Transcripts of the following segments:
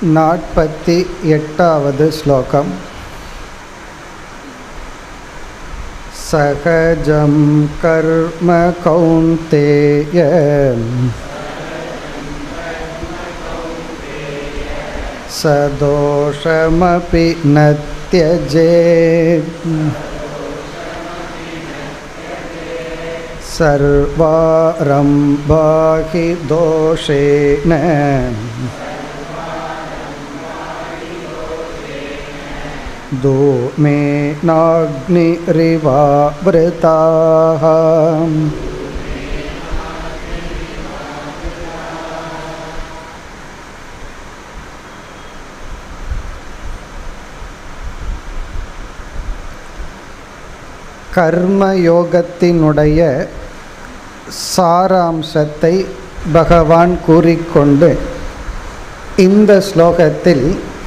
48வது ஸ்லோகம். சகஜம் கர்ம கௌந்தேய சதோஷமபி ந த்யஜேத் சர்வாரம்பா ஹி தோஷேன தூமேனாக்னிரிவாவ்ருதாः. கர்மயோகத்தினுடைய சாராம்சத்தை பகவான் கூறிக்கொண்டு இந்த ஸ்லோகத்தில்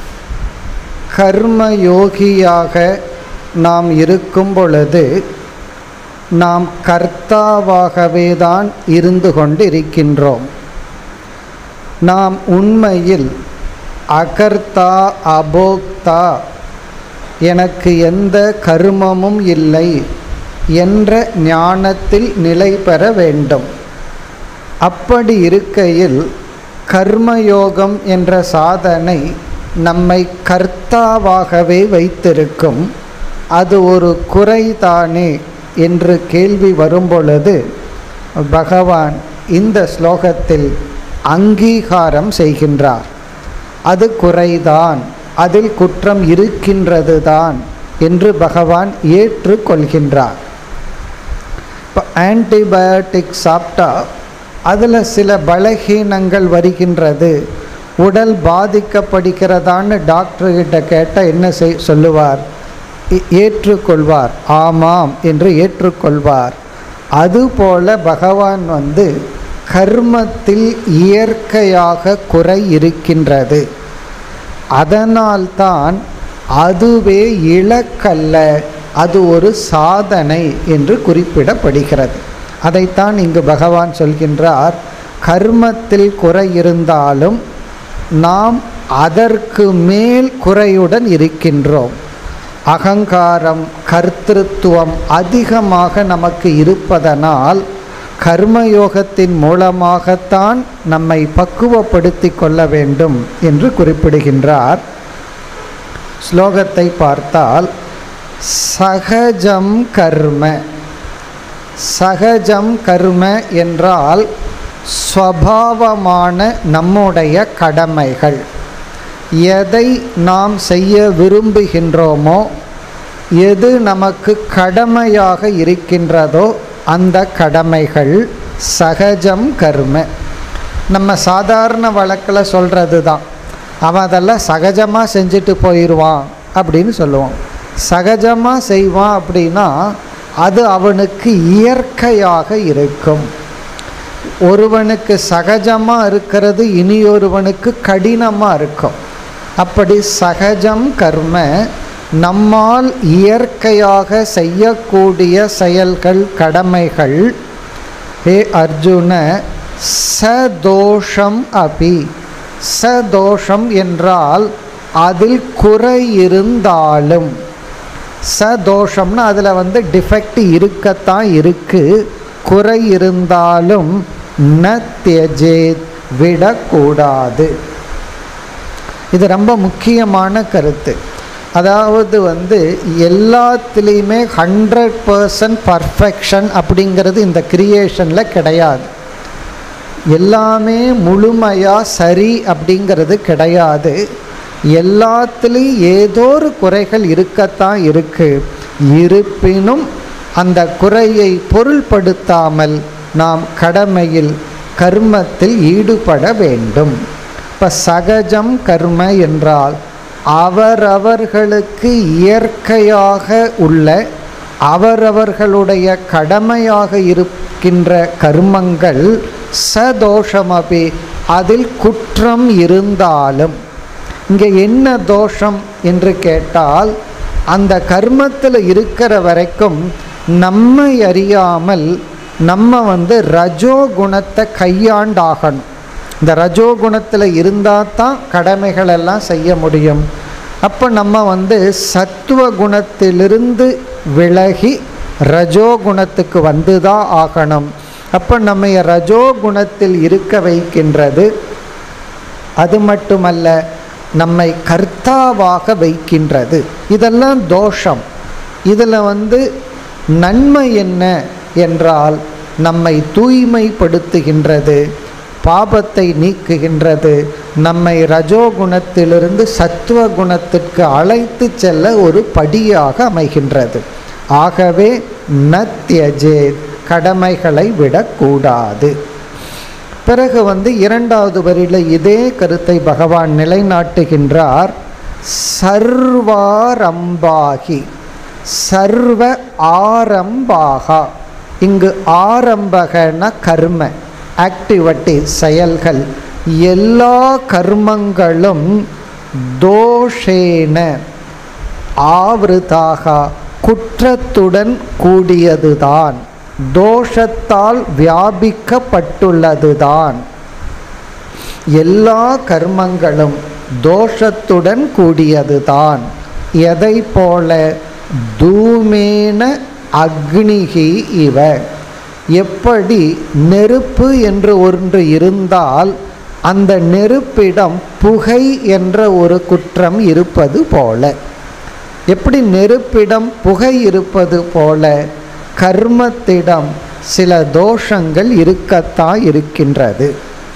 கர்மயோகியாக நாம் இருக்கும் பொழுது நாம் கர்த்தாவாகவே தான் இருந்து கொண்டு இருக்கின்றோம். நாம் உண்மையில் அகர்த்தா அபோக்தா, எனக்கு எந்த கர்மமும் இல்லை என்ற ஞானத்தில் நிலை பெற வேண்டும். அப்படி இருக்கையில் கர்மயோகம் என்ற சாதனை நம்மை கர்த்தாவாகவே வைத்திருக்கும். அது ஒரு குறைதானே என்று கேள்வி வரும்பொழுது பகவான் இந்த ஸ்லோகத்தில் அங்கீகாரம் செய்கின்றார். அது குறைதான், அதில் குற்றம் இருக்கின்றது தான் என்று பகவான் ஏற்றுக்கொள்கின்றார். இப்போ ஆன்டிபயோட்டிக் சாப்பிட்டா அதில் சில பலகீனங்கள் வருகின்றது, உடல் பாதிக்கப்படுகிறதான்னு டாக்டர்கிட்ட கேட்டால் என்ன சொல்லுவார்? ஏற்றுக்கொள்வார், ஆமாம் என்று ஏற்றுக்கொள்வார். அதுபோல பகவான் கர்மத்தில் இயற்கையாக குறை இருக்கின்றது. அதனால்தான் அதுவே இலக்கல்ல, அது ஒரு சாதனை என்று குறிப்பிடப்படுகிறது. அதைத்தான் இங்கு பகவான் சொல்கின்றார். கர்மத்தில் குறை இருந்தாலும் நாம் அதற்கு மேல் குறையுடன் இருக்கின்றோம். அகங்காரம், கர்த்திருவம் அதிகமாக நமக்கு இருப்பதனால் கர்மயோகத்தின் மூலமாகத்தான் நம்மை பக்குவப்படுத்தி கொள்ள வேண்டும் என்று குறிப்பிடுகின்றார். ஸ்லோகத்தை பார்த்தால் சகஜம் கர்ம, சகஜம் கர்ம என்றால் ஸ்வபாவமான நம்முடைய கடமைகள். எதை நாம் செய்ய விரும்புகின்றோமோ, எது நமக்கு கடமையாக இருக்கின்றதோ அந்த கடமைகள் சகஜம் கர்ம. நம்ம சாதாரண வழக்கில் சொல்கிறது தான், அவன் அதெல்லாம் சகஜமாக செஞ்சுட்டு போயிடுவான் அப்படின்னு சொல்லுவோம். சகஜமாக செய்வான் அப்படின்னா அது அவனுக்கு இயற்கையாக இருக்கும். ஒருவனுக்கு சகஜமாக இருக்கிறது இனியொருவனுக்கு கடினமாக இருக்கும். அப்படி சகஜம் கர்ம நம்மால் இயற்கையாக செய்யக்கூடிய செயல்கள், கடமைகள். ஹே அர்ஜுன, சதோஷம் அபி, சதோஷம் என்றால் அதில் குறை இருந்தாலும், சதோஷம்னா அதில் டிஃபெக்ட் இருக்கத்தான் இருக்குது, குறை இருந்தாலும் ந த்யஜேத், விடக்கூடாது. இது ரொம்ப முக்கியமான கருத்து. அதாவது எல்லாத்துலேயுமே 100% பர்ஃபெக்ஷன் அப்படிங்கிறது இந்த கிரியேஷனில் கிடையாது. எல்லாமே முழுமையாக சரி அப்படிங்கிறது கிடையாது. எல்லாத்துலேயும் ஏதோ ஒரு குறைகள் இருக்கத்தான் இருக்குது. இருப்பினும் அந்த குறையை பொருள்படுத்தாமல் நாம் கடமையில், கர்மத்தில் ஈடுபட வேண்டும். இப்போ சகஜம் கர்ம என்றால் அவரவர்களுக்கு இயற்கையாக உள்ள, அவரவர்களுடைய கடமையாக இருக்கின்ற கர்மங்கள் சதோஷமபி, அதில் குற்றம் இருந்தாலும். இங்கே என்ன தோஷம் என்று கேட்டால், அந்த கர்மத்தில் இருக்கிற வரைக்கும் நம்மை அறியாமல் நம்ம ரஜோகுணத்தை கையாண்டாகணும். இந்த ரஜோகுணத்தில் இருந்தால் தான் கடமைகள் எல்லாம் செய்ய முடியும். அப்போ நம்ம சத்துவ குணத்திலிருந்து விலகி ரஜோகுணத்துக்கு வந்து தான் ஆகணும். அப்போ நம்ம ரஜோகுணத்தில் இருக்க வைக்கின்றது. அது மட்டுமல்ல, நம்மை கர்த்தாவாக வைக்கின்றது. இதெல்லாம் தோஷம். இதில் நன்மை என்ன என்றால் நம்மை தூய்மைப்படுத்துகின்றது, பாபத்தை நீக்குகின்றது, நம்மை ரஜோகுணத்திலிருந்து சத்துவ குணத்திற்கு அழைத்து செல்ல ஒரு படியாக அமைகின்றது. ஆகவே நத்யஜே, கடமைகளை விடக்கூடாது. பிறகு இரண்டாவது வரியில் இதே கருத்தை பகவான் நிலைநாட்டுகின்றார். சர்வாரம்பாகி, சர்வ ஆரம்பாகா. இங்கு ஆரம்பகன கர்ம, ஆக்டிவிட்டி, செயல்கள். எல்லா கர்மங்களும் தோஷேன ஆவிருதாக, குற்றத்துடன் கூடியதுதான், தோஷத்தால் வியாபிக்கப்பட்டுள்ளதுதான். எல்லா கர்மங்களும் தோஷத்துடன் கூடியதுதான். எதை போல? தூமேன அக்னிகி இவ. எப்படி நெருப்பு என்று ஒன்று இருந்தால் அந்த நெருப்பிடம் புகை என்ற ஒரு குற்றம் இருப்பது போல, எப்படி நெருப்பிடம் புகை இருப்பது போல கர்மத்திடம் சில தோஷங்கள் இருக்கத்தான் இருக்கின்றது.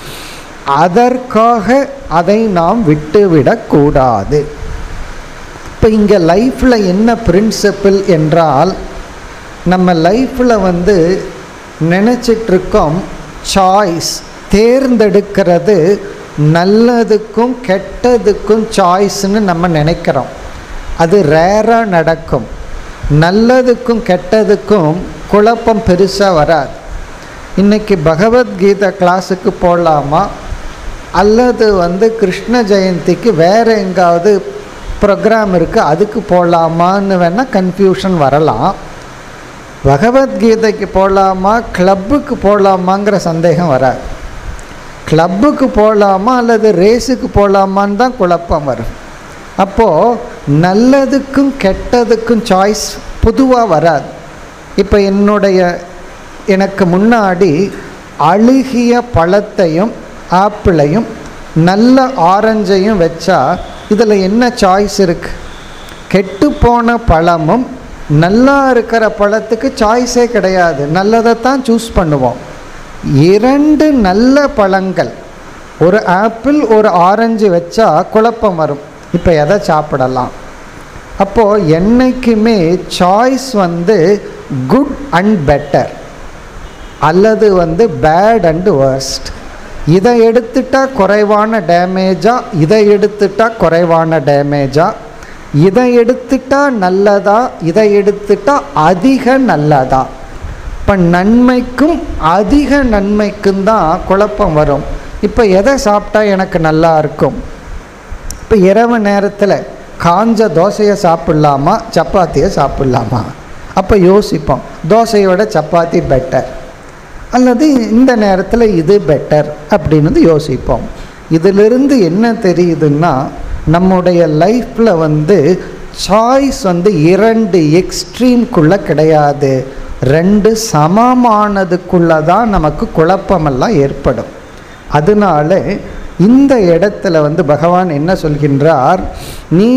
அதற்காக அதை நாம் விட்டுவிடக்கூடாது. இப்போ இங்கே லைஃப்பில் என்ன பிரின்சிபிள் என்றால், நம்ம லைஃப்பில் நினச்சிட்ருக்கோம் சாய்ஸ், தேர்ந்தெடுக்கிறது நல்லதுக்கும் கெட்டதுக்கும் சாய்ஸ்ன்னு நம்ம நினைக்கிறோம். அது ரேராக நடக்கும். நல்லதுக்கும் கெட்டதுக்கும் குழப்பம் பெருசாக வராது. இன்றைக்கி பகவத்கீதை கிளாஸுக்கு போகலாமா, அல்லது கிருஷ்ண ஜெயந்திக்கு வேறு எங்காவது ப்ரோக்ராம் இருக்குது அதுக்கு போகலாமான்னு வேணால் கன்ஃபியூஷன் வரலாம். பகவத்கீதைக்கு போகலாமா, கிளப்புக்கு போகலாமாங்கிற சந்தேகம் வராது. கிளப்புக்கு போகலாமா அல்லது ரேஸுக்கு போகலாமான்னு தான் குழப்பம் வரும். அப்போது நல்லதுக்கும் கெட்டதுக்கும் சாய்ஸ் பொதுவாக வராது. இப்போ எனக்கு முன்னாடி அழுகிய பழத்தையும் ஆப்பிளையும் நல்ல ஆரஞ்சையும் வச்சா இதில் என்ன சாய்ஸ் இருக்குது? கெட்டுப்போன பழமும் நல்லா இருக்கிற பழத்துக்கு சாய்ஸே கிடையாது, நல்லதை தான் சூஸ் பண்ணுவோம். இரண்டு நல்ல பழங்கள், ஒரு ஆப்பிள் ஒரு ஆரஞ்சு வச்சா குழப்பம் வரும். இப்போ எதை சாப்பிடலாம்? அப்போது என்றைக்குமே சாய்ஸ் குட் அண்ட் பெட்டர் அல்லது பேட் அண்ட் வர்ஸ்ட். இதை எடுத்துட்டா குறைவான டேமேஜா, இதை எடுத்துட்டா குறைவான டேமேஜா, இதை எடுத்துட்டா நல்லதா, இதை எடுத்துட்டா அதிக நல்லதா. இப்போ நன்மைக்கும் அதிக நன்மைக்கும் தான் குழப்பம் வரும். இப்போ எதை சாப்பிட்டா எனக்கு நல்லா இருக்கும்? இப்போ இரவு நேரத்தில் காஞ்ச தோசையை சாப்பிட்லாமா, சப்பாத்தியை சாப்பிட்லாமா? அப்போ யோசிப்போம், தோசையோட சப்பாத்தி பெட்டர், அல்லது இந்த நேரத்தில் இது பெட்டர் அப்படின்னு யோசிப்போம். இதிலிருந்து என்ன தெரியுதுன்னா, நம்முடைய லைஃப்பில் சாய்ஸ் இரண்டு எக்ஸ்ட்ரீம்குள்ளே கிடையாது, ரெண்டு சமமானதுக்குள்ளே தான் நமக்கு குழப்பமெல்லாம் ஏற்படும். அதனால இந்த இடத்துல பகவான் என்ன சொல்கின்றார், நீ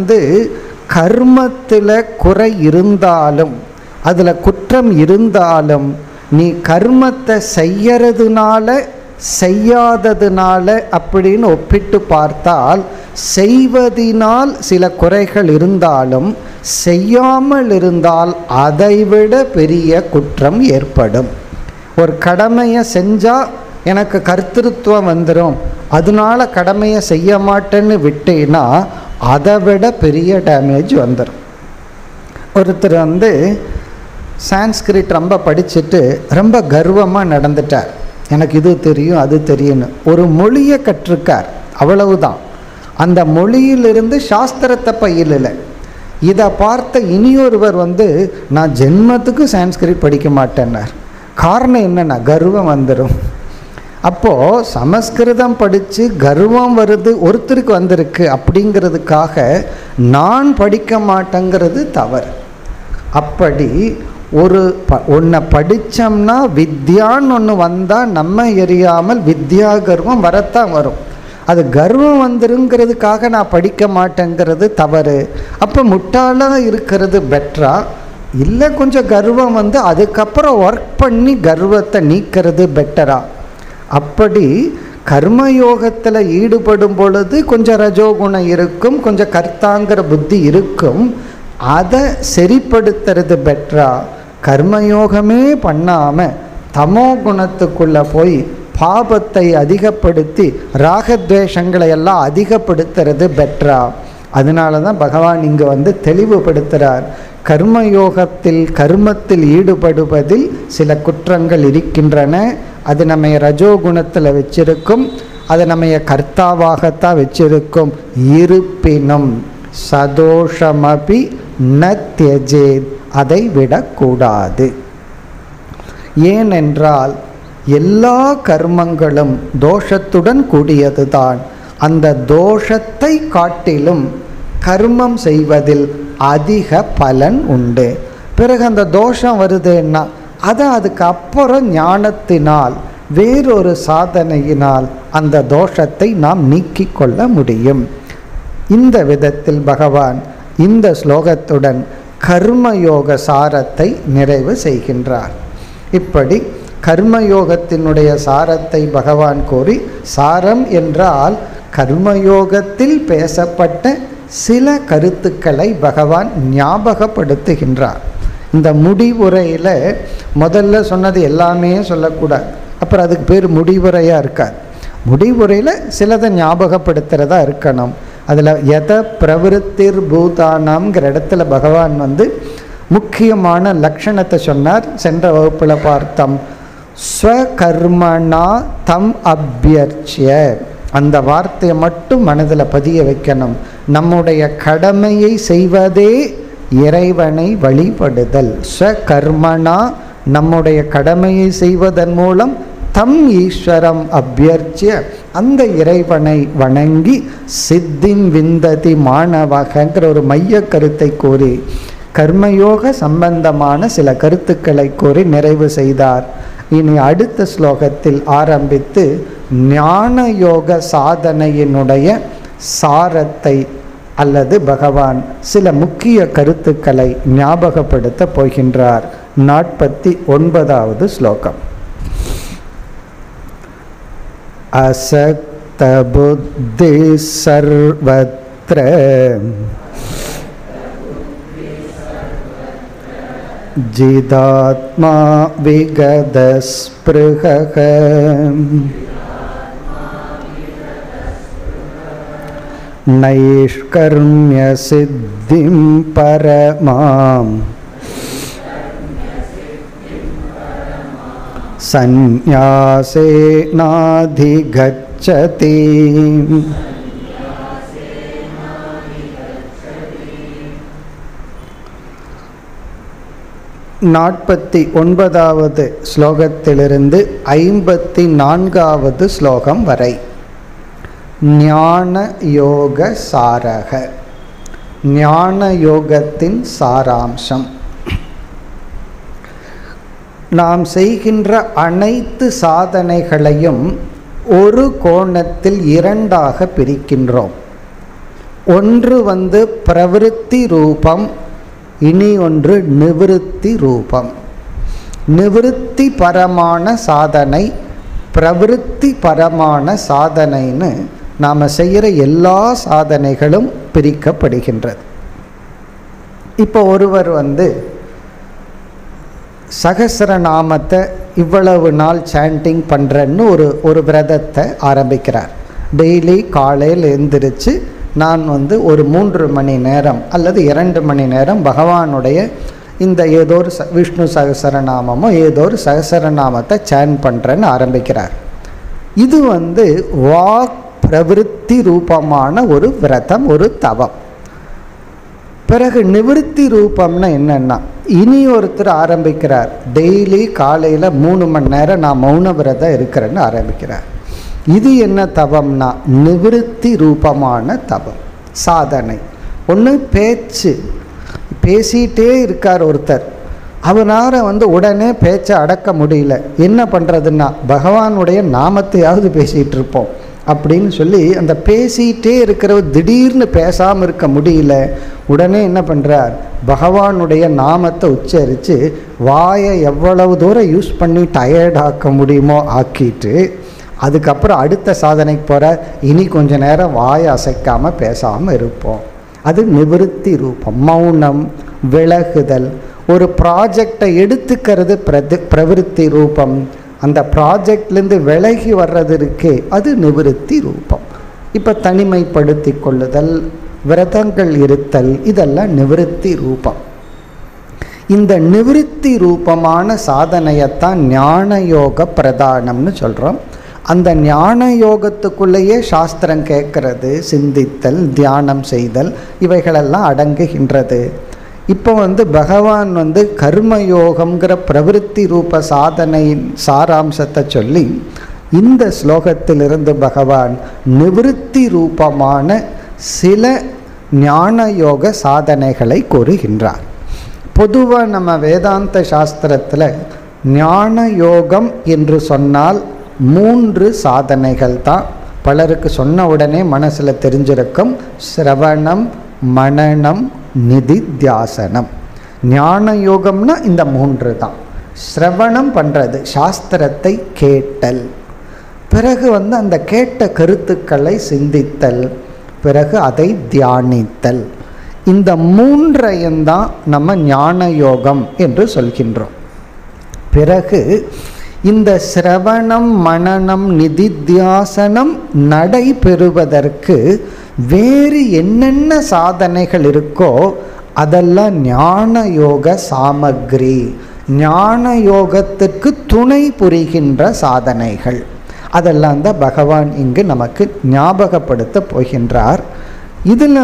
கர்மத்தில் குறை இருந்தாலும் அதில் குற்றம் இருந்தாலும் நீ கர்மத்தை செய்யறதுனால செய்யாததுனால அப்படின்னு ஒப்பிட்டு பார்த்தால், செய்வதினால் சில குறைகள் இருந்தாலும் செய்யாமல் இருந்தால் அதைவிட பெரிய குற்றம் ஏற்படும். ஒரு கடமையை செஞ்சால் எனக்கு கர்த்திருவம் வந்துடும், அதனால கடமையை செய்ய மாட்டேன்னு விட்டேன்னா அதை விட பெரிய டேமேஜ் வந்துடும். ஒருத்தர் சான்ஸ்கிரிட் ரொம்ப படிச்சுட்டு ரொம்ப கர்வமாக நடந்துட்டார், எனக்கு இது தெரியும் அது தெரியும்னு. ஒரு மொழியை கற்றுக்கார், அவ்வளவுதான். அந்த மொழியிலிருந்து சாஸ்திரத்தை பயிலலை. இதை பார்த்த இனியொருவர் நான் ஜென்மத்துக்கு சான்ஸ்கிரிட் படிக்க மாட்டேன்னார். காரணம் என்னென்னா கர்வம் வந்துடும். அப்போது சமஸ்கிருதம் படித்து கர்வம் வருது ஒருத்தருக்கு வந்திருக்கு அப்படிங்கிறதுக்காக நான் படிக்க மாட்டேங்கிறது தவறு. அப்படி ஒன்றை படித்தோம்னா வித்யான்னு ஒன்று வந்தால் நம்ம எரியாமல் வித்யா கர்வம் வரத்தான் வரும். அது கர்வம் வந்துருங்கிறதுக்காக நான் படிக்க மாட்டேங்கிறது தவறு. அப்போ முட்டாளாக இருக்கிறது பெட்டரா, இல்லை கொஞ்சம் கர்வம் வந்து அதுக்கப்புறம் ஒர்க் பண்ணி கர்வத்தை நீக்கிறது பெட்டரா? அப்படி கர்மயோகத்தில் ஈடுபடும் பொழுது கொஞ்சம் ரஜோகுணம் இருக்கும், கொஞ்சம் கர்த்தாங்கிற புத்தி இருக்கும். அதை சரிப்படுத்துறது பெட்டரா, கர்மயோகமே பண்ணாமல் தமோ குணத்துக்குள்ளே போய் பாபத்தை அதிகப்படுத்தி ராகத்வேஷங்களை எல்லாம் அதிகப்படுத்துறது பெட்டரா? அதனால தான் பகவான் இங்கே வந்து தெளிவுபடுத்துகிறார். கர்மத்தில் ஈடுபடுவதில் சில குற்றங்கள் இருக்கின்றன. அது நம்ம ரஜோகுணத்தில் வச்சிருக்கும், அது நம்ம கர்த்தாவாகத்தான் வச்சிருக்கும். இருப்பினும் சதோஷமபி ந தியஜேத், அதை விடக்கூடாது. ஏனென்றால் எல்லா கர்மங்களும் தோஷத்துடன் கூடியதுதான். அந்த தோஷத்தை காட்டிலும் கர்மம் செய்வதில் அதிக பலன் உண்டு. பிறகு அந்த தோஷம் வருதுன்னா அதை அதுக்கு அப்புறம் ஞானத்தினால் வேறொரு சாதனையினால் அந்த தோஷத்தை நாம் நீக்கிக் கொள்ள முடியும். இந்த விதத்தில் பகவான் இந்த ஸ்லோகத்துடன் கர்மயோக சாரத்தை நிறைவு செய்கின்றார். இப்படி கர்மயோகத்தினுடைய சாரத்தை பகவான் கூறி, சாரம் என்றால் கர்மயோகத்தில் பேசப்பட்ட சில கருத்துக்களை பகவான் ஞாபகப்படுத்துகின்றார். இந்த முடிவுரையில் முதல்ல சொன்னது எல்லாமே சொல்லக்கூடாது, அப்புறம் அதுக்கு பேர் முடிவுரையாக இருக்காது. முடிவுரையில் சிலதை ஞாபகப்படுத்துகிறதா இருக்கணும். அதில் எத பிரவிருத்திர் பூதானாம்ங்கிற இடத்துல பகவான் வந்து முக்கியமான லட்சணத்தை சொன்னார். சென்ற வகுப்பில் பார்த்தோம். ஸ்வகர்மணா தம் அபியர்ச்சிய, அந்த வார்த்தையை மட்டும் மனதில் பதிய வைக்கணும். நம்முடைய கடமையை செய்வதே இறைவனை வழிபடுதல். ஸ்வகர்மணா, நம்முடைய கடமையை செய்வதன் மூலம் தம் ஈஸ்வரம் அபியர்ச்சிய, அந்த இறைவனை வணங்கி சித்திம் விந்ததி மாணவகங்கிற ஒரு மைய கருத்தை கூறி கர்மயோக சம்பந்தமான சில கருத்துக்களை கூறி நிறைவு செய்தார். இனி அடுத்த ஸ்லோகத்தில் ஆரம்பித்து ஞான யோக சாதனையினுடைய சாரத்தை அல்லது பகவான் சில முக்கிய கருத்துக்களை ஞாபகப்படுத்த போகின்றார். 49வது ஸ்லோகம். அசக்த புத்தி சர்வத்ர ஜிதாத்மா விகத ஸ்ப்ருஹக நைஷ்கர்ம்ய சித்திம் பரமாம் சந்நியாசேனாதிகச்சதி. 49வது ஸ்லோகத்திலிருந்து 54வது ஸ்லோகம் வரை ஞான யோக சாரக, ஞான யோகத்தின் சாராம்சம். நாம் செய்கின்ற அனைத்து சாதனைகளையும் ஒரு கோணத்தில் இரண்டாக பிரிக்கின்றோம். ஒன்று வந்து பிரவிருத்தி ரூபம், இனி ஒன்று நிவிருத்தி ரூபம். நிவிருத்தி பரமான சாதனை, பிரவிருத்தி பரமான சாதனைன்னு நாம் செய்கிற எல்லா சாதனைகளும் பிரிக்கப்படுகின்றது. இப்போ ஒருவர் வந்து சகஸ்ரநாமத்தை இவ்வளவு நாள் சாண்டிங் பண்ணுறேன்னு ஒரு விரதத்தை ஆரம்பிக்கிறார். டெய்லி காலையில் எழுந்திரிச்சு நான் வந்து ஒரு 3 மணி நேரம் அல்லது 2 மணி நேரம் பகவானுடைய இந்த ஏதோ ஒரு விஷ்ணு சகஸ்ரநாமமோ ஏதோ ஒரு சகஸ்ரநாமத்தை சாண்ட் பண்ணுறேன்னு ஆரம்பிக்கிறார். இது வந்து வாக் பிரவிருத்தி ரூபமான ஒரு விரதம், ஒரு தவம். பிறகு நிவிருத்தி ரூபம்னா என்னன்னா, இனி ஒருத்தர் ஆரம்பிக்கிறார், டெய்லி காலையில் 3 மணி நேரம் நான் மௌன விரதம் இருக்கிறேன்னு ஆரம்பிக்கிறார். இது என்ன தவம்னா நிவிருத்தி ரூபமான தவம் சாதனை. ஒன்று பேசிகிட்டே இருக்கார் ஒருத்தர், அவனால் உடனே பேச்சை அடக்க முடியல, என்ன பண்ணுறதுன்னா பகவானுடைய நாமத்தையாவது பேசிகிட்டு இருப்போம் அப்படின்னு சொல்லி அந்த பேசிகிட்டே இருக்கிறவர் திடீர்னு பேசாமல் இருக்க முடியல. உடனே என்ன பண்ணுறார், பகவானுடைய நாமத்தை உச்சரித்து வாயை எவ்வளவு தூரம் யூஸ் பண்ணி டயர்டாக்க முடியுமோ ஆக்கிட்டு அதுக்கப்புறம் அடுத்த சாதனைக்கு போகிற, இனி கொஞ்ச நேரம் வாயை அசைக்காமல் பேசாமல் இருப்போம். அது நிவிருத்தி ரூபம். மௌனம், விலகுதல். ஒரு ப்ராஜெக்டை எடுத்துக்கிறது பிரவிற்த்தி ரூபம். அந்த ப்ராஜெக்ட்லேருந்து விலகி வர்றது இருக்கே அது நிவிருத்தி ரூபம். இப்போ தனிமைப்படுத்தி கொள்ளுதல், விரதங்கள் இருத்தல், இதெல்லாம் நிவிருத்தி ரூபம். இந்த நிவிருத்தி ரூபமான சாதனையத்தான் ஞான யோக பிரதானம்னு சொல்கிறோம். அந்த ஞான யோகத்துக்குள்ளேயே சாஸ்திரம் கேட்கறது, சிந்தித்தல், தியானம் செய்தல், இவைகளெல்லாம் அடங்குகின்றது. இப்போ பகவான் கர்மயோகம்ங்கிற பிரவிற்த்தி ரூப சாதனையின் சாராம்சத்தை சொல்லி இந்த ஸ்லோகத்திலிருந்து பகவான் நிவிருத்தி ரூபமான சில ஞான யோக சாதனைகளை கூறுகின்றார். பொதுவாக நம்ம வேதாந்த சாஸ்திரத்தில் ஞான யோகம் என்று சொன்னால் 3 சாதனைகள் தான். பலருக்கு சொன்ன உடனே மனசில் தெரிஞ்சிருக்கும், சிரவணம், மனனம், நிதித்தியாசனம். ஞான யோகம்னா இந்த 3 தான். சிரவணம் பண்ணுறது, சாஸ்திரத்தை கேட்டல், பிறகு அந்த கேட்ட கருத்துக்களை சிந்தித்தல், பிறகு அதை தியானித்தல். இந்த 3ஐயும் தான் நம்ம ஞான யோகம் என்று சொல்கின்றோம். பிறகு இந்த சிரவணம், மனனம், நிதித்தியாசனம் நடைபெறுவதற்கு வேறு என்னென்ன சாதனைகள் இருக்கோ அதெல்லாம் ஞான யோக சாமக்ரி, ஞான யோகத்திற்கு துணை புரிகின்ற சாதனைகள். அதெல்லாம் தான் பகவான் இங்கு நமக்கு ஞாபகப்படுத்த போகின்றார். இதில்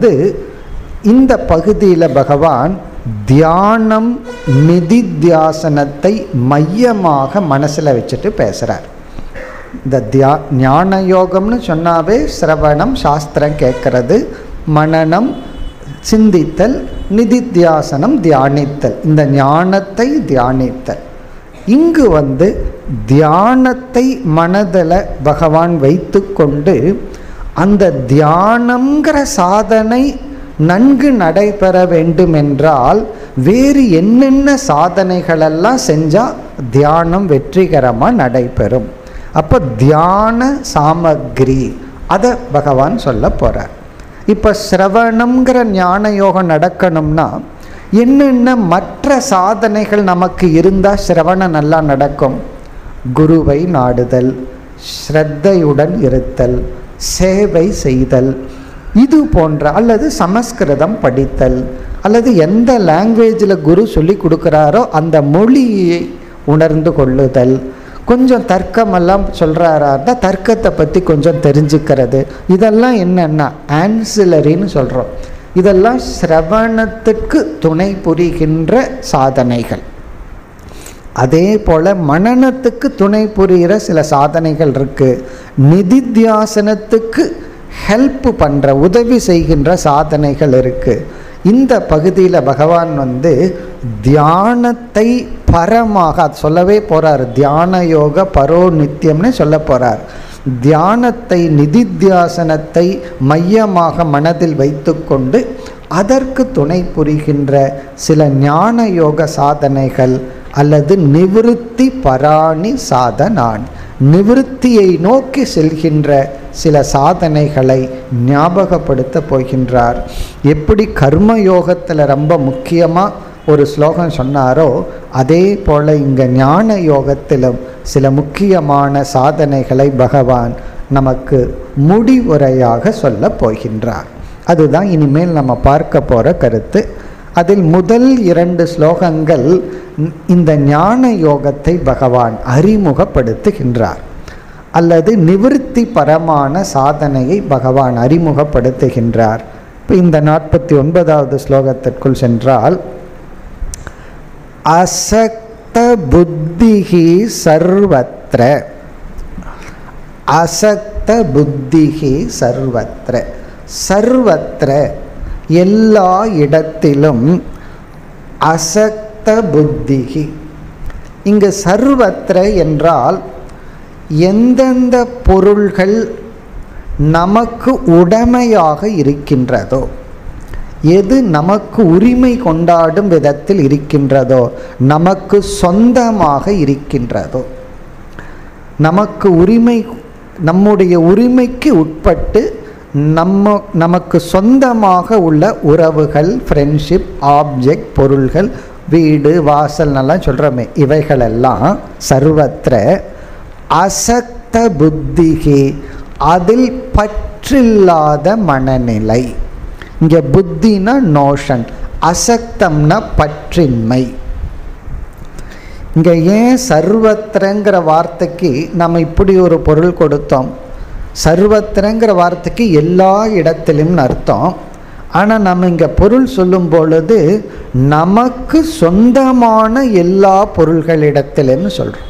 இந்த பகுதியில் பகவான் தியானம், நிதித்தியாசனத்தை மையமாக மனசில் வச்சுட்டு பேசுகிறார். இந்த ஞான யோகம்னு சொன்னாவே சிரவணம், சாஸ்திரம் கேட்கறது, மனனம், சிந்தித்தல், நிதித்தியாசனம், தியானித்தல், இந்த ஞானத்தை தியானித்தல். இங்கு தியானத்தை மனதில் பகவான் வைத்து கொண்டு அந்த தியானம்ங்கிற சாதனை நன்கு நடைபெற வேண்டுமென்றால் வேறு என்னென்ன சாதனைகளெல்லாம் செஞ்சால் தியானம் வெற்றிகரமாக நடைபெறும். அப்போ தியான சாமக்ரி அதை பகவான் சொல்ல போகிறார். இப்போ சிரவணம்ங்கிற ஞான யோகம் நடக்கணும்னா என்னென்ன மற்ற சாதனைகள் நமக்கு இருந்தால் சிரவணம் நல்லா நடக்கும்? குருவை நாடுதல், ஸ்ரத்தையுடன் இருத்தல், சேவை செய்தல், இது போன்ற, அல்லது சமஸ்கிருதம் படித்தல், அல்லது எந்த லாங்குவேஜில் குரு சொல்லி கொடுக்குறாரோ அந்த மொழியை உணர்ந்து கொள்ளுதல், கொஞ்சம் தர்க்கமெல்லாம் சொல்கிறாரா இருந்தால் தர்க்கத்தை பற்றி கொஞ்சம் தெரிஞ்சுக்கிறது, இதெல்லாம் என்னென்னா ஆன்சிலரின்னு சொல்கிறோம். இதெல்லாம் சிரவணத்துக்கு துணை புரிகின்ற சாதனைகள். அதே போல் மனனத்துக்கு துணை புரிகிற சில சாதனைகள் இருக்குது. நிதித்தியாசனத்துக்கு ஹெல்ப் பண்ணுற, உதவி செய்கின்ற சாதனைகள் இருக்குது. இந்த பகுதியில் பகவான் தியானத்தை பரமாக அது சொல்லவே போகிறார். தியான யோக பரோ நித்தியம்னு சொல்ல போகிறார். தியானத்தை, நிதித்தியாசனத்தை மையமாக மனதில் வைத்து கொண்டு அதற்கு துணை புரிகின்ற சில ஞான யோக சாதனைகள் அல்லது நிவிருத்தி பராணி சாதனான், நிவிருத்தியை நோக்கி செல்கின்ற சில சாதனைகளை ஞாபகப்படுத்த போகின்றார். எப்படி கர்மயோகத்தில் ரொம்ப முக்கியமாக ஒரு ஸ்லோகம் சொன்னாரோ அதே போல் இங்கே ஞான யோகத்திலும் சில முக்கியமான சாதனைகளை பகவான் நமக்கு முடிவுரையாக சொல்ல போகின்றார். அதுதான் இனிமேல் நம்ம பார்க்க போகிற கருத்து. அதில் முதல் 2 ஸ்லோகங்கள் இந்த ஞான யோகத்தை பகவான் அறிமுகப்படுத்துகின்றார், அல்லது நிவிருத்தி பரமான சாதனையை பகவான் அறிமுகப்படுத்துகின்றார். இப்போ இந்த 49வது ஸ்லோகத்திற்குள் சென்றால், அசக்த புத்திஹி சர்வத்ர, அசக்த புத்திஹி சர்வத்ர, சர்வத்ர எல்லா இடத்திலும், அசக்த புத்திஹி. இங்கு சர்வத்ர என்றால் எந்தெந்த பொருள்கள் நமக்கு உடைமையாக இருக்கின்றதோ, எது நமக்கு உரிமை கொண்டாடும் விதத்தில் இருக்கின்றதோ, நமக்கு சொந்தமாக இருக்கின்றதோ, நமக்கு உரிமை, நம்முடைய உரிமைக்கு உட்பட்டு நமக்கு சொந்தமாக உள்ள உறவுகள், ஃப்ரெண்ட்ஷிப், ஆப்ஜெக்ட், பொருள்கள், வீடு வாசல் எல்லாம் சொல்கிறோமே, இவைகளெல்லாம் சர்வத்ர அசக்த புத்திகி, அதில் பற்றில்லாத மனநிலை. இங்கே புத்தினா நோஷன், அசக்தம்னா பற்றின்மை. இங்கே ஏன் சர்வத்திரங்கிற வார்த்தைக்கு நம்ம இப்படி ஒரு பொருள் கொடுத்தோம்? சர்வத்திரங்கிற வார்த்தைக்கு எல்லா இடத்திலும் அர்த்தம். ஆனால் நம்ம இங்கே பொருள் சொல்லும் பொழுது நமக்கு சொந்தமான எல்லா பொருள்களிடத்திலும் சொல்கிறோம்.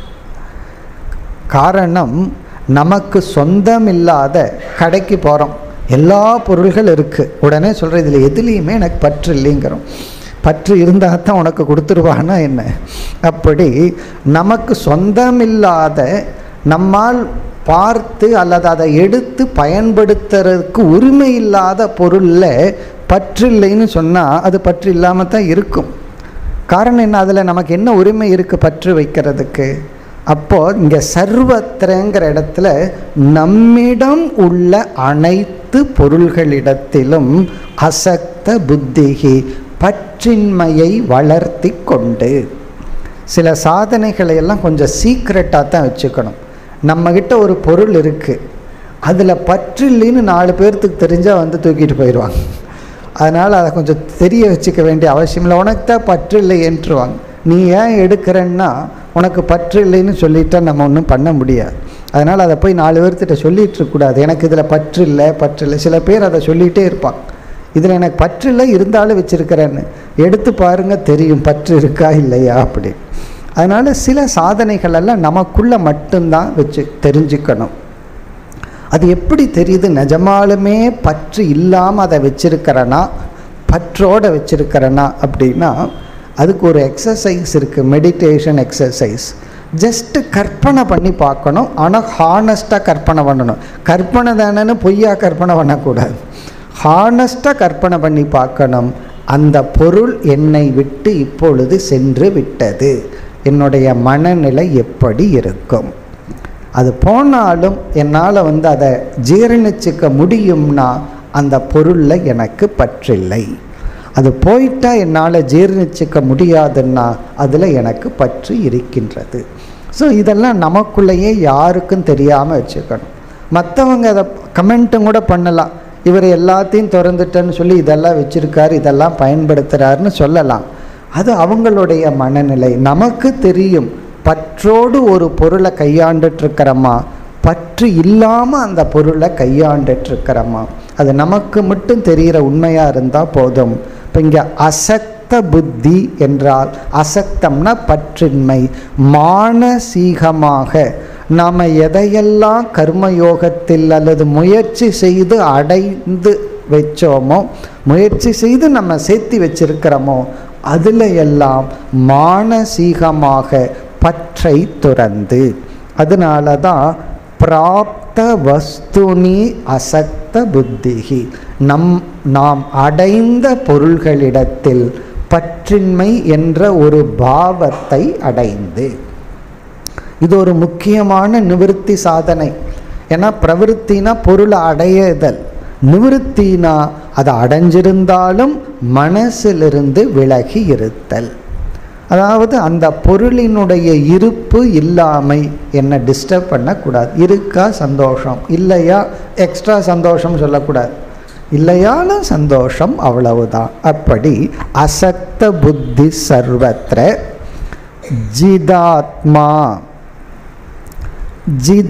காரணம், நமக்கு சொந்தம் இல்லாத கடைக்கு போகிறோம், எல்லா பொருள்கள் இருக்குது, உடனே சொல்கிற இதில் எதுலேயுமே எனக்கு பற்று இல்லைங்கிறோம். பற்று இருந்தால் தான் உனக்கு கொடுத்துருவானா என்ன? அப்படி நமக்கு சொந்தமில்லாத, நம்மால் பார்த்து அல்லது அதை எடுத்து பயன்படுத்துறதுக்கு உரிமை இல்லாத பொருளில் பற்று இல்லைன்னு சொன்னால் அது பற்று இல்லாமல் தான் இருக்கும். காரணம் என்ன? அதில் நமக்கு என்ன உரிமை இருக்குது பற்று வைக்கிறதுக்கு? அப்போது இங்கே சர்வத்திரங்கிற இடத்துல நம்மிடம் உள்ள அனைத்து பொருள்களிடத்திலும் அசக்த புத்திகி, பற்றின்மையை வளர்த்தி கொண்டு. சில சாதனைகளை எல்லாம் கொஞ்சம் சீக்ரெட்டாக தான் வச்சுக்கணும். நம்மக்கிட்ட ஒரு பொருள் இருக்குது, அதில் பற்று இல்லைன்னு 4 பேர்த்துக்கு தெரிஞ்சால் வந்து தூக்கிட்டு போயிடுவாங்க. அதனால் அதை கொஞ்சம் தெரிய வச்சுக்க வேண்டிய அவசியம் இல்லை. உனக்கு தான் பற்று இல்லை என்றுவாங்க. நீ ஏன் எடுக்கிறன்னா உனக்கு பற்று இல்லைன்னு சொல்லிட்டா நம்ம ஒன்றும் பண்ண முடியாது. அதனால் அதை போய் 4 பேர்த்திட்ட சொல்லிகிட்டு இருக்கக்கூடாது, எனக்கு இதில் பற்று இல்லை பற்று இல்லை. சில பேர் அதை சொல்லிகிட்டே இருப்பாங்க, இதில் எனக்கு பற்று இல்லை இருந்தாலும் வச்சுருக்கிறேன்னு. எடுத்து பாருங்கள், தெரியும் பற்று இருக்கா இல்லையா அப்படி. அதனால் சில சாதனைகளெல்லாம் நமக்குள்ளே மட்டும்தான் வச்சு தெரிஞ்சுக்கணும். அது எப்படி தெரியுது? நிஜமாலுமே பற்று இல்லாமல் அதை வச்சிருக்கிறேன்னா, பற்றோடு வச்சிருக்கிறேன்னா அப்படின்னா அதுக்கு ஒரு எக்ஸசைஸ் இருக்குது, மெடிடேஷன் எக்ஸசைஸ். ஜஸ்ட்டு கற்பனை பண்ணி பார்க்கணும், ஆனால் ஹானஸ்ட்டாக கற்பனை பண்ணணும். கற்பனை தானேன்னு பொய்யா கற்பனை பண்ணக்கூடாது. ஹானஸ்ட்டாக கற்பனை பண்ணி பார்க்கணும். அந்த பொருள் என்னை விட்டு இப்பொழுது சென்று விட்டது, என்னுடைய மனநிலை எப்படி இருக்கும்? அது போனாலும் என்னால் அதை ஜீரணிச்சிக்க முடியும்னா அந்த பொருளில் எனக்கு பற்றில்லை. அது போயிட்டா என்னால் ஜீரணிச்சிக்க முடியாதுன்னா அதில் எனக்கு பற்று இருக்கின்றது. ஸோ இதெல்லாம் நமக்குள்ளேயே யாருக்கும் தெரியாமல் வச்சுக்கணும். மற்றவங்க அதை கமெண்ட்டும் கூட பண்ணலாம், இவர் எல்லாத்தையும் திறந்துட்டேன்னு சொல்லி இதெல்லாம் வச்சுருக்காரு, இதெல்லாம் பயன்படுத்துகிறாருன்னு சொல்லலாம். அது அவங்களுடைய மனநிலை. நமக்கு தெரியும் பற்றோடு ஒரு பொருளை கையாண்டுட்ருக்கிறோமா, பற்று இல்லாமல் அந்த பொருளை கையாண்டுட்ருக்கிறோமா, அது நமக்கு மட்டும் தெரிகிற உண்மையாக இருந்தால் போதும். இப்போ இங்கே அசக்த புத்தி என்றால், அசக்தம்னா பற்றின்மை, மானசீகமாக நாம் எதையெல்லாம் கர்மயோகத்தில் அல்லது முயற்சி செய்து அடைந்து வச்சோமோ, முயற்சி செய்து நம்ம சேர்த்து வச்சிருக்கிறோமோ, அதில் எல்லாம் மானசீகமாக பற்றை துறந்து. அதனால தான் பிராப்த வஸ்துனி அசக்த புத்திகி, நாம் அடைந்த பொருள்களிடத்தில் பற்றின்மை என்ற ஒரு பாவத்தை அடைந்து. இது ஒரு முக்கியமான நிவிருத்தி சாதனை. ஏன்னா பிரவிற்த்தினா பொருளை அடையுதல், நிவிருத்தினா அதை அடைஞ்சிருந்தாலும் மனசிலிருந்து விலகி இருத்தல். அதாவது அந்த பொருளினுடைய இருப்பு இல்லாமை என்னை டிஸ்டர்ப் பண்ணக்கூடாது. இருக்கா சந்தோஷம், இல்லையா எக்ஸ்ட்ரா சந்தோஷம் சொல்லக்கூடாது, இல்லையாலும் சந்தோஷம், அவ்வளவுதான். அப்படி அசக்த புத்தி சர்வத்ர ஜிதாத்மா.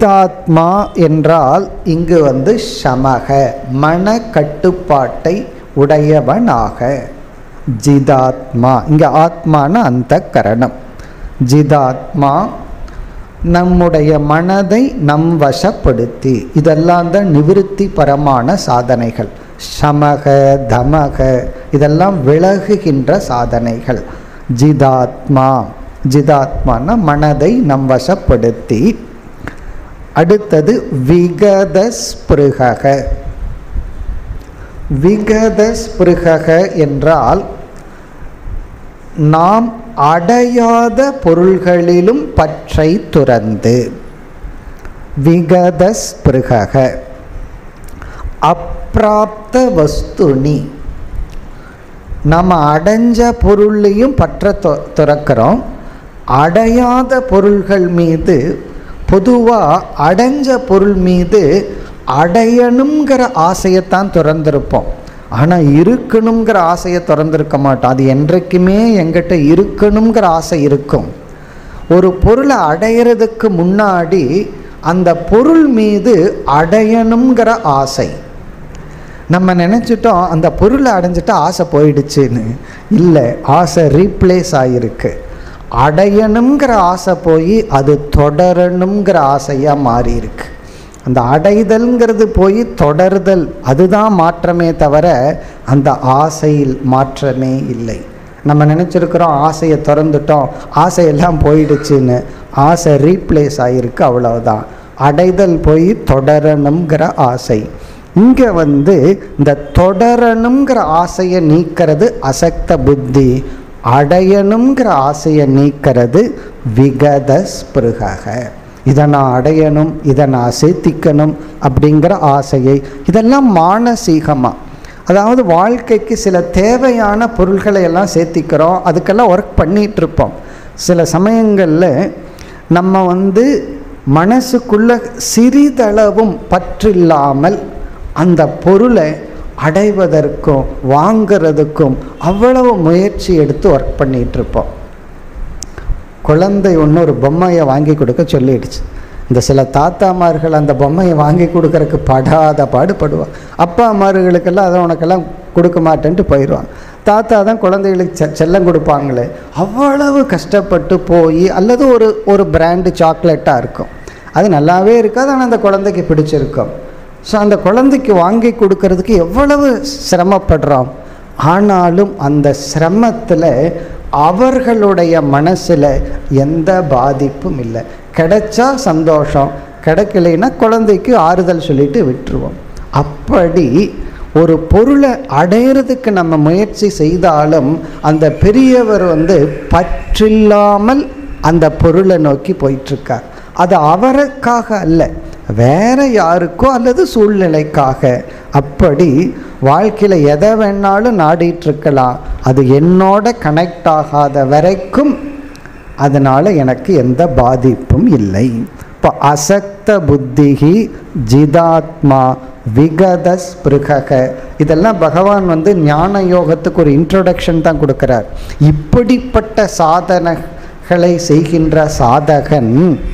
ஜிதாத்மா என்றால் இங்கு சமக, மன கட்டுப்பாட்டை உடையவனாக. ஜிதாத்மா, இங்கே ஆத்மான அந்த கரணம். ஜிதாத்மா நம்முடைய மனதை நம் வசப்படுத்தி, இதெல்லாம் தான் நிவிருத்தி பரமான சாதனைகள். சமக தமக இதெல்லாம் விலகுகின்ற சாதனைகள். ஜிதாத்மா, ஜிதாத்மான மனதை நம் வசப்படுத்தி. அடுத்தது விகதஸ்பிருகக. விகதஸ்பிருகக என்றால் நாம் அடையாத பொருள்களிலும் பற்றை துறந்து. விகதஸ்பிருகக. அப்ராப்த வஸ்துனி, நம்ம அடைஞ்ச பொருளையும் பற்ற துறக்கிறோம். அடையாத பொருள்கள் மீது, பொதுவாக அடைஞ்ச பொருள் மீது அடையணுங்கிற ஆசையத்தான் துறந்திருப்போம். ஆனால் இருக்கணுங்கிற ஆசையை திறந்திருக்க மாட்டோம். அது என்றைக்குமே எங்கிட்ட இருக்கணுங்கிற ஆசை இருக்கும். ஒரு பொருளை அடையிறதுக்கு முன்னாடி அந்த பொருள் மீது அடையணுங்கிற ஆசை. நம்ம நினச்சிட்டோம் அந்த பொருளை அடைஞ்சிட்டா ஆசை போயிடுச்சுன்னு. இல்லை, ஆசை ரீப்ளேஸ் ஆகிருக்கு. அடையணுங்கிற ஆசை போய் அது தொடரணுங்கிற ஆசையாக மாறி இருக்கு. அந்த அடைதல்ங்கிறது போய் தொடர்தல், அதுதான் மாற்றமே தவிர அந்த ஆசையில் மாற்றமே இல்லை. நம்ம நினச்சிருக்கிறோம் ஆசையை திறந்துட்டோம், ஆசையெல்லாம் போயிடுச்சுன்னு. ஆசை ரீப்ளேஸ் ஆகிருக்கு, அவ்வளவுதான். அடைதல் போய் தொடரணுங்கிற ஆசை. இங்கே இந்த தொடரணுங்கிற ஆசையை நீக்கிறது அசக்த புத்தி, அடையணுங்கிற ஆசையை நீக்கிறது விகதஸ்பிருகக. இதை நான் அடையணும், இதை நான் சேர்த்திக்கணும் அப்படிங்கிற ஆசையை. இதெல்லாம் மானசீகமாக, அதாவது வாழ்க்கைக்கு சில தேவையான பொருள்களை எல்லாம் சேர்த்திக்கிறோம், அதுக்கெல்லாம் ஒர்க் பண்ணிகிட்ருப்போம். சில சமயங்களில் நம்ம மனசுக்குள்ள சிறிதளவும் பற்றில்லாமல் அந்த பொருளை அடைவதற்கும் வாங்கிறதுக்கும் அவ்வளவு முயற்சி எடுத்து ஒர்க் பண்ணிகிட்ருப்போம். குழந்தை ஒன்று ஒரு பொம்மையை வாங்கி கொடுக்க சொல்லிடுச்சு. இந்த சில தாத்தாமார்கள் அந்த பொம்மையை வாங்கி கொடுக்கறதுக்கு படாத பாடுபடுவான். அப்பா அம்மார்களுக்கெல்லாம் அதை உனக்கெல்லாம் கொடுக்க மாட்டேன்ட்டு போயிடுவாங்க. தாத்தா தான் குழந்தைகளுக்கு செல்லம் கொடுப்பாங்களே, அவ்வளவு கஷ்டப்பட்டு போய், அல்லது ஒரு பிராண்டு சாக்லேட்டாக இருக்கும், அது நல்லாவே இருக்காது, ஆனால் அந்த குழந்தைக்கு பிடிச்சிருக்கும். ஸோ அந்த குழந்தைக்கு வாங்கி கொடுக்கறதுக்கு எவ்வளவு சிரமப்படுறோம். ஆனாலும் அந்த சிரமத்தில் அவர்களுடைய மனசில் எந்த பாதிப்பும் இல்லை. கிடைச்சா சந்தோஷம், கிடைக்கலைன்னா குழந்தைக்கு ஆறுதல் சொல்லிட்டு விட்டுருவோம். அப்படி ஒரு பொருளை அடையிறதுக்கு நம்ம முயற்சி செய்தாலும் அந்த பெரியவர் பற்றில்லாமல் அந்த பொருளை நோக்கி போயிட்டுருக்கார். அது அவருக்காக அல்ல, வேற யாருக்கோ அல்லது சூழ்நிலைக்காக. அப்படி வாழ்க்கையில் எதை வேணாலும் நாடிட்டுருக்கலாம், அது என்னோட கனெக்ட் ஆகாத வரைக்கும் அதனால் எனக்கு எந்த பாதிப்பும் இல்லை. இப்போ அசக்த புத்திகி ஜிதாத்மா விகதஸ்பிருகக, இதெல்லாம் பகவான் ஞான யோகத்துக்கு ஒரு இன்ட்ரோடக்ஷன் தான் கொடுக்குறார். இப்படிப்பட்ட சாதனைகளை செய்கின்ற சாதகன்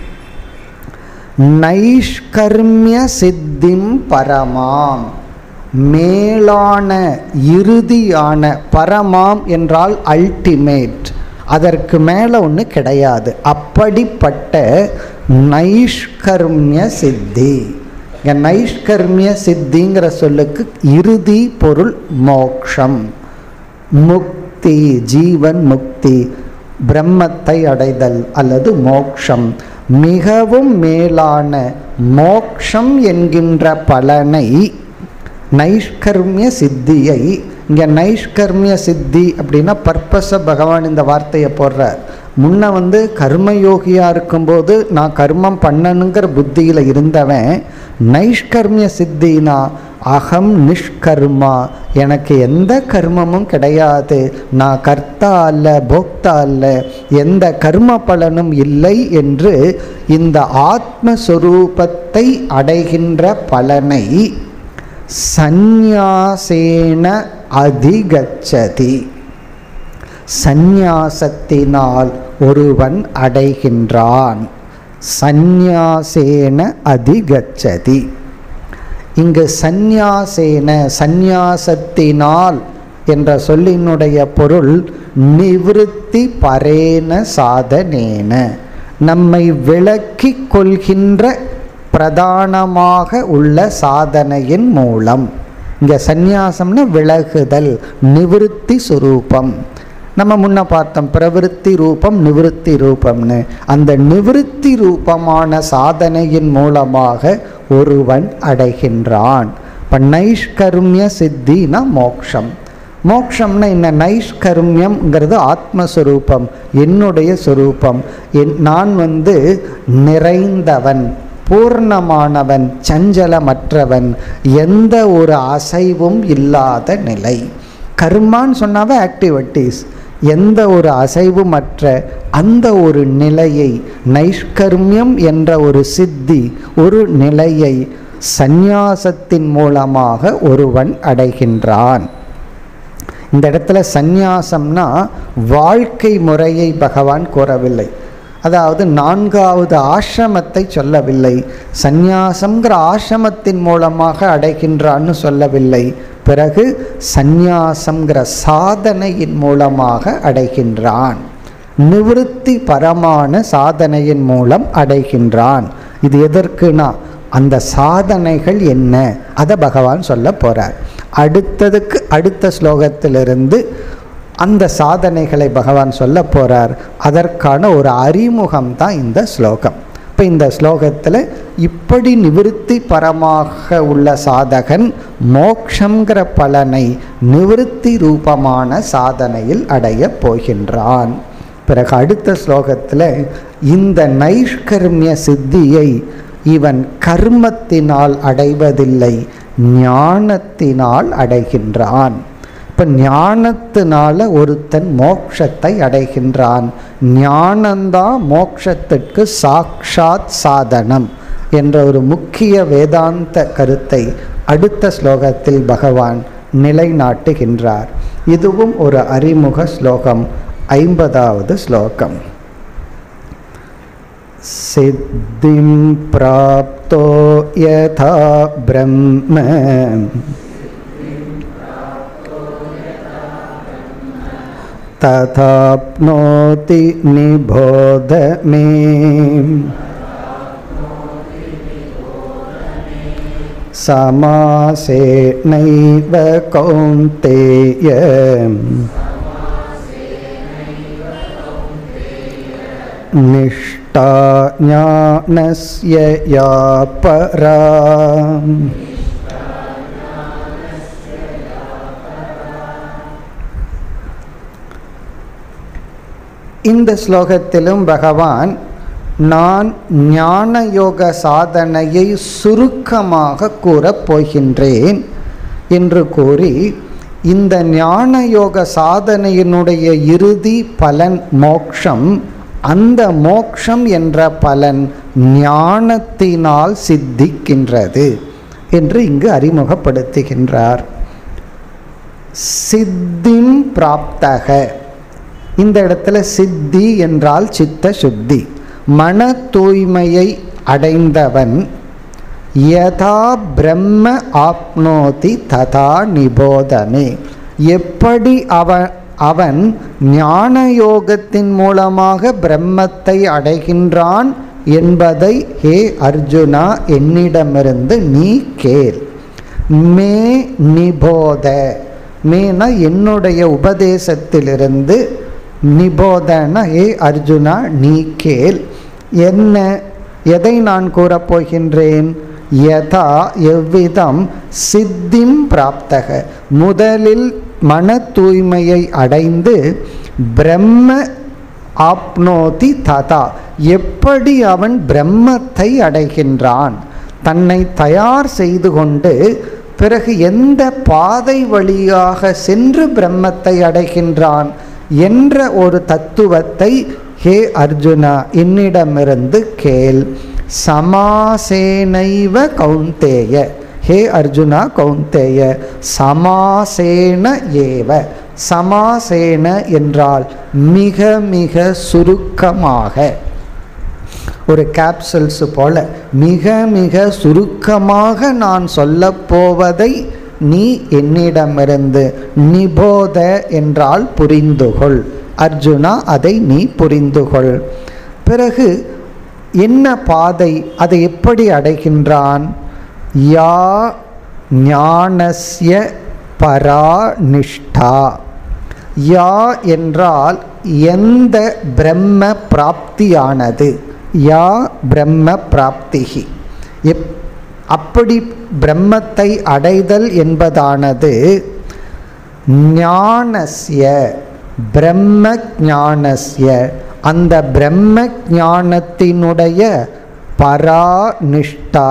நைஷ்கர்மிய சித்திம் பரமாம், மேலான இறுதியான, பரமாம் என்றால் அல்டிமேட், அதற்கு மேலே ஒன்று கிடையாது. அப்படிப்பட்ட நைஷ்கர்மிய சித்தி. இங்கே நைஷ்கர்மிய சித்திங்கிற சொல்லுக்கு இறுதி பொருள் மோக்ஷம், முக்தி, ஜீவன் முக்தி, பிரம்மத்தை அடைதல் அல்லது மோக்ஷம். மிகவும் மேலான மோக்ஷம் என்கின்ற பலனை, நைஷ்கர்மிய சித்தியை, இங்கே நைஷ்கர்மிய சித்தி அப்படின்னா பர்பஸை பகவான் இந்த வார்த்தையை போடுறார். முன்ன கர்மயோகியாக இருக்கும்போது நான் கர்மம் பண்ணணுங்கிற புத்தியில் இருந்தவன், நைஷ்கர்மிய சித்தினா அகம் நிஷ்கர்மா, எனக்கு எந்த கர்மமும் கிடையாது, நான் கர்த்தா அல்ல போக்தா அல்ல, எந்த கர்ம பலனும் இல்லை என்று இந்த ஆத்மஸ்வரூபத்தை அடைகின்ற பலனை சந்நியாசேன அதிகச்சதி, சந்நியாசத்தினால் ஒருவன் அடைகின்றான். சந்நியாசேன அதிகச்சதி. இங்கு சந்நியாசேன, சந்நியாசத்தினால் என்ற சொல்லினுடைய பொருள் நிவிருத்தி பரேன சாதனேன, நம்மை விலக்கிக் கொள்கின்ற பிரதானமாக உள்ள சாதனையின் மூலம். இங்கே சந்நியாசம்னா விலகுதல், நிவிருத்தி சுரூபம். நம்ம முன்ன பார்த்தோம் பிரவிருத்தி ரூபம் நிவிருத்தி ரூபம்னு. அந்த நிவிருத்தி ரூபமான சாதனையின் மூலமாக ஒருவன் அடைகின்றான். இப்போ நைஷ்கர்மிய சித்தினா மோக்ஷம். மோக்ஷம்னா என்ன? நைஷ்கர்மியம்ங்கிறது ஆத்மஸ்வரூபம், என்னுடைய சுரூபம். நான் நிறைந்தவன், பூர்ணமானவன், சஞ்சலமற்றவன், எந்த ஒரு அசைவும் இல்லாத நிலை. கர்மான்னு சொன்னாவே ஆக்டிவிட்டீஸ், எந்த ஒரு அசைவுமற்ற அந்த ஒரு நிலையை, நைஷ்கர்மியம் என்ற ஒரு சித்தி, ஒரு நிலையை சந்நியாசத்தின் மூலமாக ஒருவன் அடைகின்றான். இந்த இடத்துல சந்நியாசம்னா வாழ்க்கை முறையை பகவான் கூறவில்லை, அதாவது 4வது ஆசிரமத்தை சொல்லவில்லை. சந்நியாசம்ங்கிற ஆசிரமத்தின் மூலமாக அடைகின்றான்னு சொல்லவில்லை. பிறகு சந்நியாசம்ங்கிற சாதனையின் மூலமாக அடைகின்றான், நிவிருத்தி பரமான சாதனையின் மூலம் அடைகின்றான். இது எதற்குனா அந்த சாதனைகள் என்ன, அதை பகவான் சொல்ல போறார். அடுத்த ஸ்லோகத்திலிருந்து அந்த சாதனைகளை பகவான் சொல்ல போறார். அதற்கான ஒரு அறிமுகம் தான் இந்த ஸ்லோகம். இப்போ இந்த ஸ்லோகத்தில் இப்படி நிவிருத்தி பரமாக உள்ள சாதகன் மோக்ஷங்கிற பலனை நிவிருத்தி ரூபமான சாதனையில் அடைய போகின்றான். பிறகு அடுத்த ஸ்லோகத்தில் இந்த நைஷ்கர்மிய சித்தியை இவன் கர்மத்தினால் அடைவதில்லை, ஞானத்தினால் அடைகின்றான். இப்போ ஞானத்தினால ஒருத்தன் மோட்சத்தை அடைகின்றான். ஞானந்தான் மோட்சத்திற்கு சாக்ஷாத் சாதனம் என்ற ஒரு முக்கிய வேதாந்த கருத்தை அடுத்த ஸ்லோகத்தில் பகவான் நிலைநாட்டுகின்றார். இதுவும் ஒரு அறிமுக ஸ்லோகம், 50வது ஸ்லோகம். சித்திம் ப்ராப்தோ யதா பிரம்ம ததாப்னோதி நிபோத மே. சமாசேனைவ கௌந்தேய நிஷ்டா ஞானஸ்ய யா பரா. இந்த ஸ்லோகத்திலும் பகவான் நான் ஞான யோக சாதனையை சுருக்கமாக கூறப் போகின்றேன் என்று கூறி, இந்த ஞான யோக சாதனையினுடைய இறுதி பலன் மோக்ஷம். அந்த மோக்ஷம் என்ற பலன் ஞானத்தினால் சித்திக்கின்றது என்று இங்கு அறிமுகப்படுத்துகின்றார். சித்திம் பிராப்தக, இந்த இடத்துல சித்தி என்றால் சித்த சுத்தி, மன தூய்மையை அடைந்தவன். யதா பிரம்ம ஆப்னோதி ததா நிபோதமே, எப்படி அவன் ஞான யோகத்தின் மூலமாக பிரம்மத்தை அடைகின்றான் என்பதை ஹே அர்ஜுனா என்னிடமிருந்து நீ கேள். மே நிபோத, மேனா என்னுடைய உபதேசத்திலிருந்து, நிபோதன ஹே அர்ஜுனா நீ கேள். என்ன, எதை நான் கூறப்போகின்றேன்? யதா எவ்விதம் சித்திம் பிராப்தக, முதலில் மன தூய்மையை அடைந்து பிரம்ம ஆப்னோதி ததா, எப்படி அவன் பிரம்மத்தை அடைகின்றான், தன்னை தயார் செய்து கொண்டு பிறகு எந்த பாதை வழியாக சென்று பிரம்மத்தை அடைகின்றான் என்ற ஒரு தத்துவத்தை ஹே அர்ஜுனா என்னிடமிருந்து கேள். சமாசேனைவ கௌந்தேய, ஹே அர்ஜுனா கௌந்தேய, சமாசேன ஏவ. சமாசேன என்றால் மிக மிக சுருக்கமாக, ஒரு கேப்சல்ஸ் போல மிக மிக சுருக்கமாக நான் சொல்லப்போவதை நீ என்னிடமிருந்து நிபோத என்றால் புரிந்துகொள். அர்ஜுனா, அதை நீ புரிந்துகொள். பிறகு என்ன பாதை, அதை எப்படி அடைகின்றான்? யா ஞானஸ்ய பராநிஷ்டா. யா என்றால் எந்த பிரம்ம பிராப்தியானது, யா பிரம்ம பிராப்திகி, அப்படி பிரம்மத்தை அடைதல் என்பதானது ஞானஸ்ய பிரம்ம ஞானஸ்ய அந்த பிரம்ம ஞானத்தினுடைய பராநிஷ்டா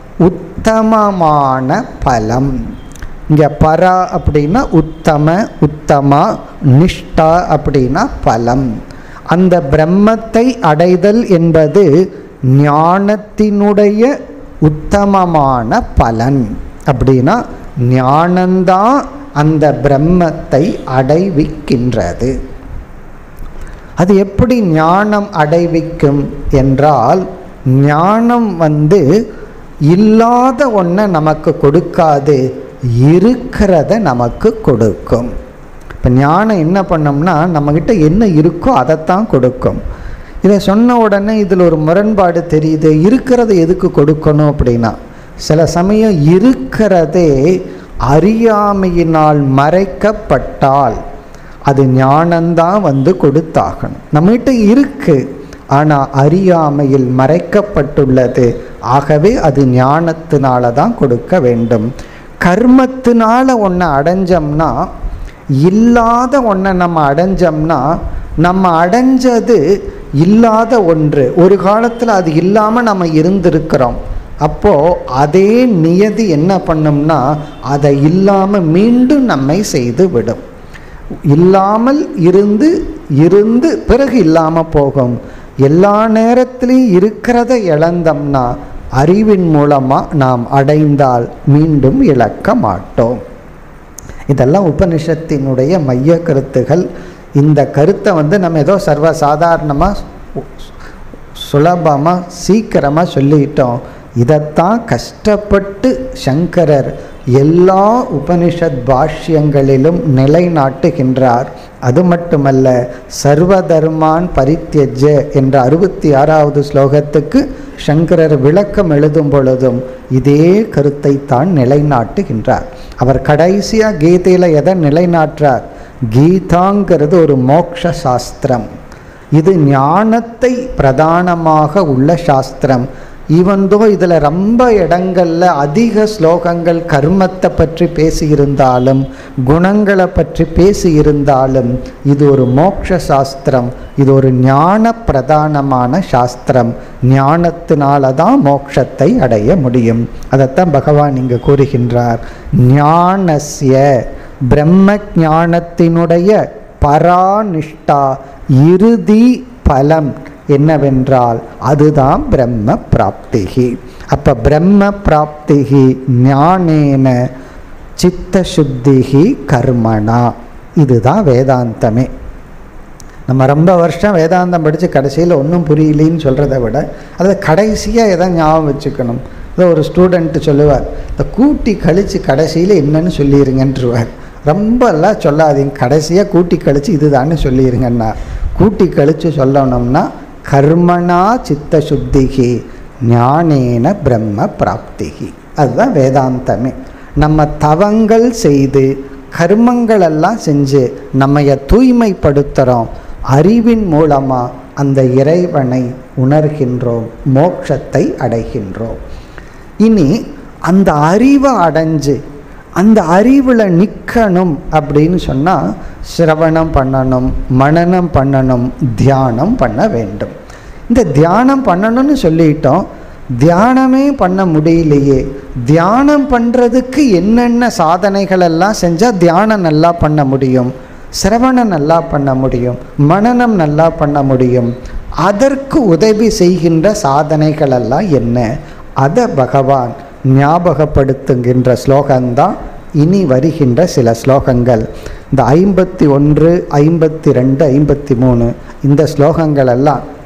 உத்தமமான பலம். இங்கே பரா அப்படின்னா உத்தம, உத்தமா, நிஷ்டா அப்படின்னா பலம். அந்த பிரம்மத்தை அடைதல் என்பது ஞானத்தினுடைய உத்தமமான பலன். அப்படின்னா ஞானந்தான் அந்த பிரம்மத்தை அடைவிக்கின்றது. அது எப்படி ஞானம் அடைவிக்கும் என்றால், ஞானம் இல்லாத ஒன்றை நமக்கு கொடுக்காது, இருக்கிறத நமக்கு கொடுக்கும். இப்போ ஞானம் என்ன பண்ணோம்னா, நம்மக்கிட்ட என்ன இருக்கோ அதைத்தான் கொடுக்கும். இதை சொன்ன உடனே இதில் ஒரு முரண்பாடு தெரியுது. இருக்கிறத எதுக்கு கொடுக்கணும் அப்படின்னா, சில சமயம் இருக்கிறதே அறியாமையினால் மறைக்கப்பட்டால் அது ஞானந்தான் கொடுத்தாகணும். நம்மகிட்ட இருக்கு, ஆனால் அறியாமையில் மறைக்கப்பட்டுள்ளது. ஆகவே அது ஞானத்தினால தான் கொடுக்க வேண்டும். கர்மத்தினால ஒன்றை அடைஞ்சோம்னா, இல்லாத ஒன்றை நம்ம அடைஞ்சோம்னா, நம்ம அடைஞ்சது இல்லாத ஒன்று. ஒரு காலத்தில் அது இல்லாமல் நம்ம இருந்திருக்கிறோம். அப்போது அதே நியதி என்ன பண்ணும்னா, அதை இல்லாமல் மீண்டும் நம்மை செய்து விடும். இல்லாமல் இருந்து இருந்து பிறகு இல்லாமல் போகும். எல்லா நேரத்திலையும் இருக்கிறத இழந்தோம்னா, அறிவின் மூலமாக நாம் அடைந்தால் மீண்டும் இழக்க மாட்டோம். இதெல்லாம் உபனிஷத்தினுடைய மைய கருத்துகள். இந்த கருத்தை நம்ம ஏதோ சர்வசாதாரணமாக சுலபமாக சீக்கிரமாக சொல்லிட்டோம். இதைத்தான் கஷ்டப்பட்டு சங்கரர் எல்லா உபனிஷத் பாஷ்யங்களிலும் நிலைநாட்டுகின்றார். அது மட்டுமல்ல, சர்வதர்மான் பரித்யஜ்ய என்ற 66வது ஸ்லோகத்துக்கு சங்கரர் விளக்கம் எழுதும் பொழுதும் இதே கருத்தை தான் நிலைநாட்டுகின்றார். அவர் கடைசியாக கீதையில் எதை நிலைநாட்டுறார்? கீதாங்கிறது ஒரு மோக்ஷ சாஸ்திரம். இது ஞானத்தை பிரதானமாக உள்ள சாஸ்திரம். ஈவன்தோ இதில் ரொம்ப இடங்களில் அதிக ஸ்லோகங்கள் கர்மத்தை பற்றி பேசியிருந்தாலும், குணங்களை பற்றி பேசியிருந்தாலும், இது ஒரு மோக்ஷ சாஸ்திரம். இது ஒரு ஞான பிரதானமான சாஸ்திரம். ஞானத்தினால தான் மோட்சத்தை அடைய முடியும். அதைத்தான் பகவான் இங்கு கூறுகின்றார். ஞானஸ்ய பிரம்ம ஞானத்தினுடைய பராநிஷ்டா இறுதி பலம் என்னவென்றால் அதுதான் பிரம்ம பிராப்திகி. அப்போ பிரம்ம பிராப்திகி ஞானேன சித்த சுத்திகி கர்மணா. இதுதான் வேதாந்தமே. நம்ம ரொம்ப வருஷம் வேதாந்தம் படித்து கடைசியில் ஒன்றும் புரியலின்னு சொல்கிறத விட, அதை கடைசியாக எதை ஞாபகம் வச்சுக்கணும். அதை ஒரு ஸ்டூடெண்ட்டு சொல்லுவார், இந்த கூட்டி கழித்து கடைசியில் என்னன்னு சொல்லிடுங்கன்றுவார். ரொம்பலாம் சொல்லாதீங்க, கடைசியாக கூட்டி கழித்து இதுதான்னு சொல்லிடுங்கன்னா. கூட்டி கழித்து சொல்லணும்னா கர்மணா சித்த சுத்திகி ஞானேன பிரம்ம பிராப்திகி. அதுதான் வேதாந்தமே. நம்ம தவங்கள் செய்து கர்மங்களெல்லாம் செஞ்சு நம்மைய தூய்மைப்படுத்துகிறோம். அறிவின் மூலமாக அந்த இறைவனை உணர்கின்றோம், மோட்சத்தை அடைகின்றோம். இனி அந்த அறிவை அடைஞ்சு அந்த அறிவில் நிற்கணும் அப்படின்னு சொன்னால் சிரவணம் பண்ணணும், மனனம் பண்ணணும், தியானம் பண்ண வேண்டும். இந்த தியானம் பண்ணணும்னு சொல்லிட்டோம். தியானமே பண்ண முடியலையே. தியானம் பண்ணுறதுக்கு என்னென்ன சாதனைகள் எல்லாம் செஞ்சால் தியானம் நல்லா பண்ண முடியும், சிரவணம் நல்லா பண்ண முடியும், மனனம் நல்லா பண்ண முடியும். அதற்கு உதவி செய்கின்ற சாதனைகள் எல்லாம் என்ன? அதை பகவான் ஞாபகப்படுத்துகின்ற ஸ்லோகந்தான் இனி வருகின்ற சில ஸ்லோகங்கள். இந்த 51, 52, 53 இந்த ஸ்லோகங்கள் எல்லாம்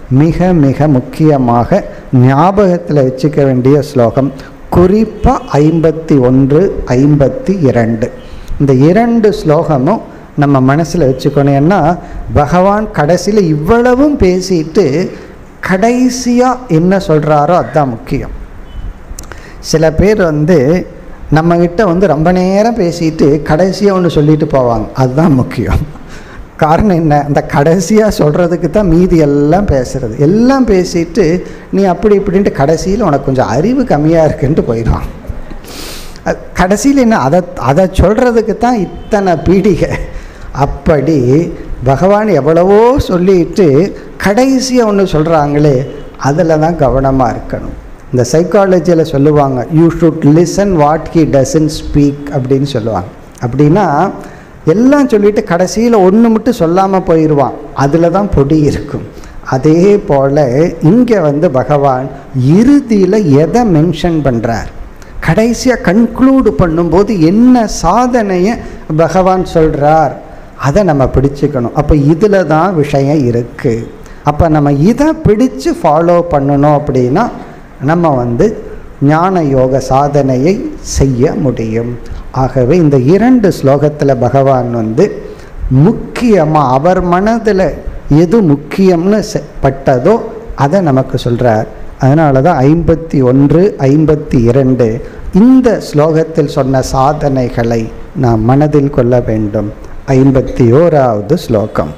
மிக மிக முக்கியமாக ஞாபகத்தில் வச்சுக்க வேண்டிய ஸ்லோகம். குறிப்பாக 51, 52 இந்த 2 ஸ்லோகமும் நம்ம மனசில் வச்சுக்கணும். ஏன்னா பகவான் கடைசியில் இவ்வளவும் பேசிட்டு கடைசியாக என்ன சொல்கிறாரோ அதுதான் முக்கியம். சில பேர் நம்மக்கிட்ட ரொம்ப நேரம் பேசிட்டு கடைசியாக ஒன்று சொல்லிட்டு போவாங்க, அதுதான் முக்கியம். காரணம் என்ன, அந்த கடைசியாக சொல்கிறதுக்கு தான் மீதி எல்லாம் பேசுகிறது. எல்லாம் பேசிட்டு நீ அப்படி இப்படின்ட்டு கடைசியில் உனக்கு கொஞ்சம் அறிவு கம்மியாக இருக்குன்ட்டு போயிடுவான். கடைசியில் என்ன, அதை சொல்கிறதுக்கு தான் இத்தனை பீடிகை. அப்படி பகவான் எவ்வளவோ சொல்லிட்டு கடைசியாக ஒன்று சொல்கிறாங்களே, அதில் தான் கவனமாக இருக்கணும். இந்த சைக்காலஜியில் சொல்லுவாங்க, you should listen what he doesn't speak அப்படின்னு சொல்லுவாங்க. அப்படின்னா எல்லாம் சொல்லிட்டு கடைசியில் ஒன்று மட்டும் சொல்லாமல் போயிடுவான், அதில் தான் பொடி இருக்கும். அதே போல் இங்கே பகவான் இறுதியில் எதை மென்ஷன் பண்ணுறார், கடைசியாக கன்க்ளூடு பண்ணும்போது என்ன சாதனையை பகவான் சொல்கிறார், அதை நம்ம பிடிச்சிக்கணும். அப்போ இதில் தான் விஷயம் இருக்குது. அப்போ நம்ம இதை பிடிச்சு ஃபாலோ பண்ணணும். அப்படின்னா நம்ம ஞான யோக சாதனையை செய்ய முடியும். ஆகவே இந்த 2 ஸ்லோகத்தில் பகவான் முக்கியமாக அவர் மனதில் எது முக்கியம்னு பட்டதோ அதை நமக்கு சொல்கிறார். அதனால தான் 51, 52 இந்த ஸ்லோகத்தில் சொன்ன சாதனைகளை நாம் மனதில் கொள்ள வேண்டும். 51வது ஸ்லோகம்.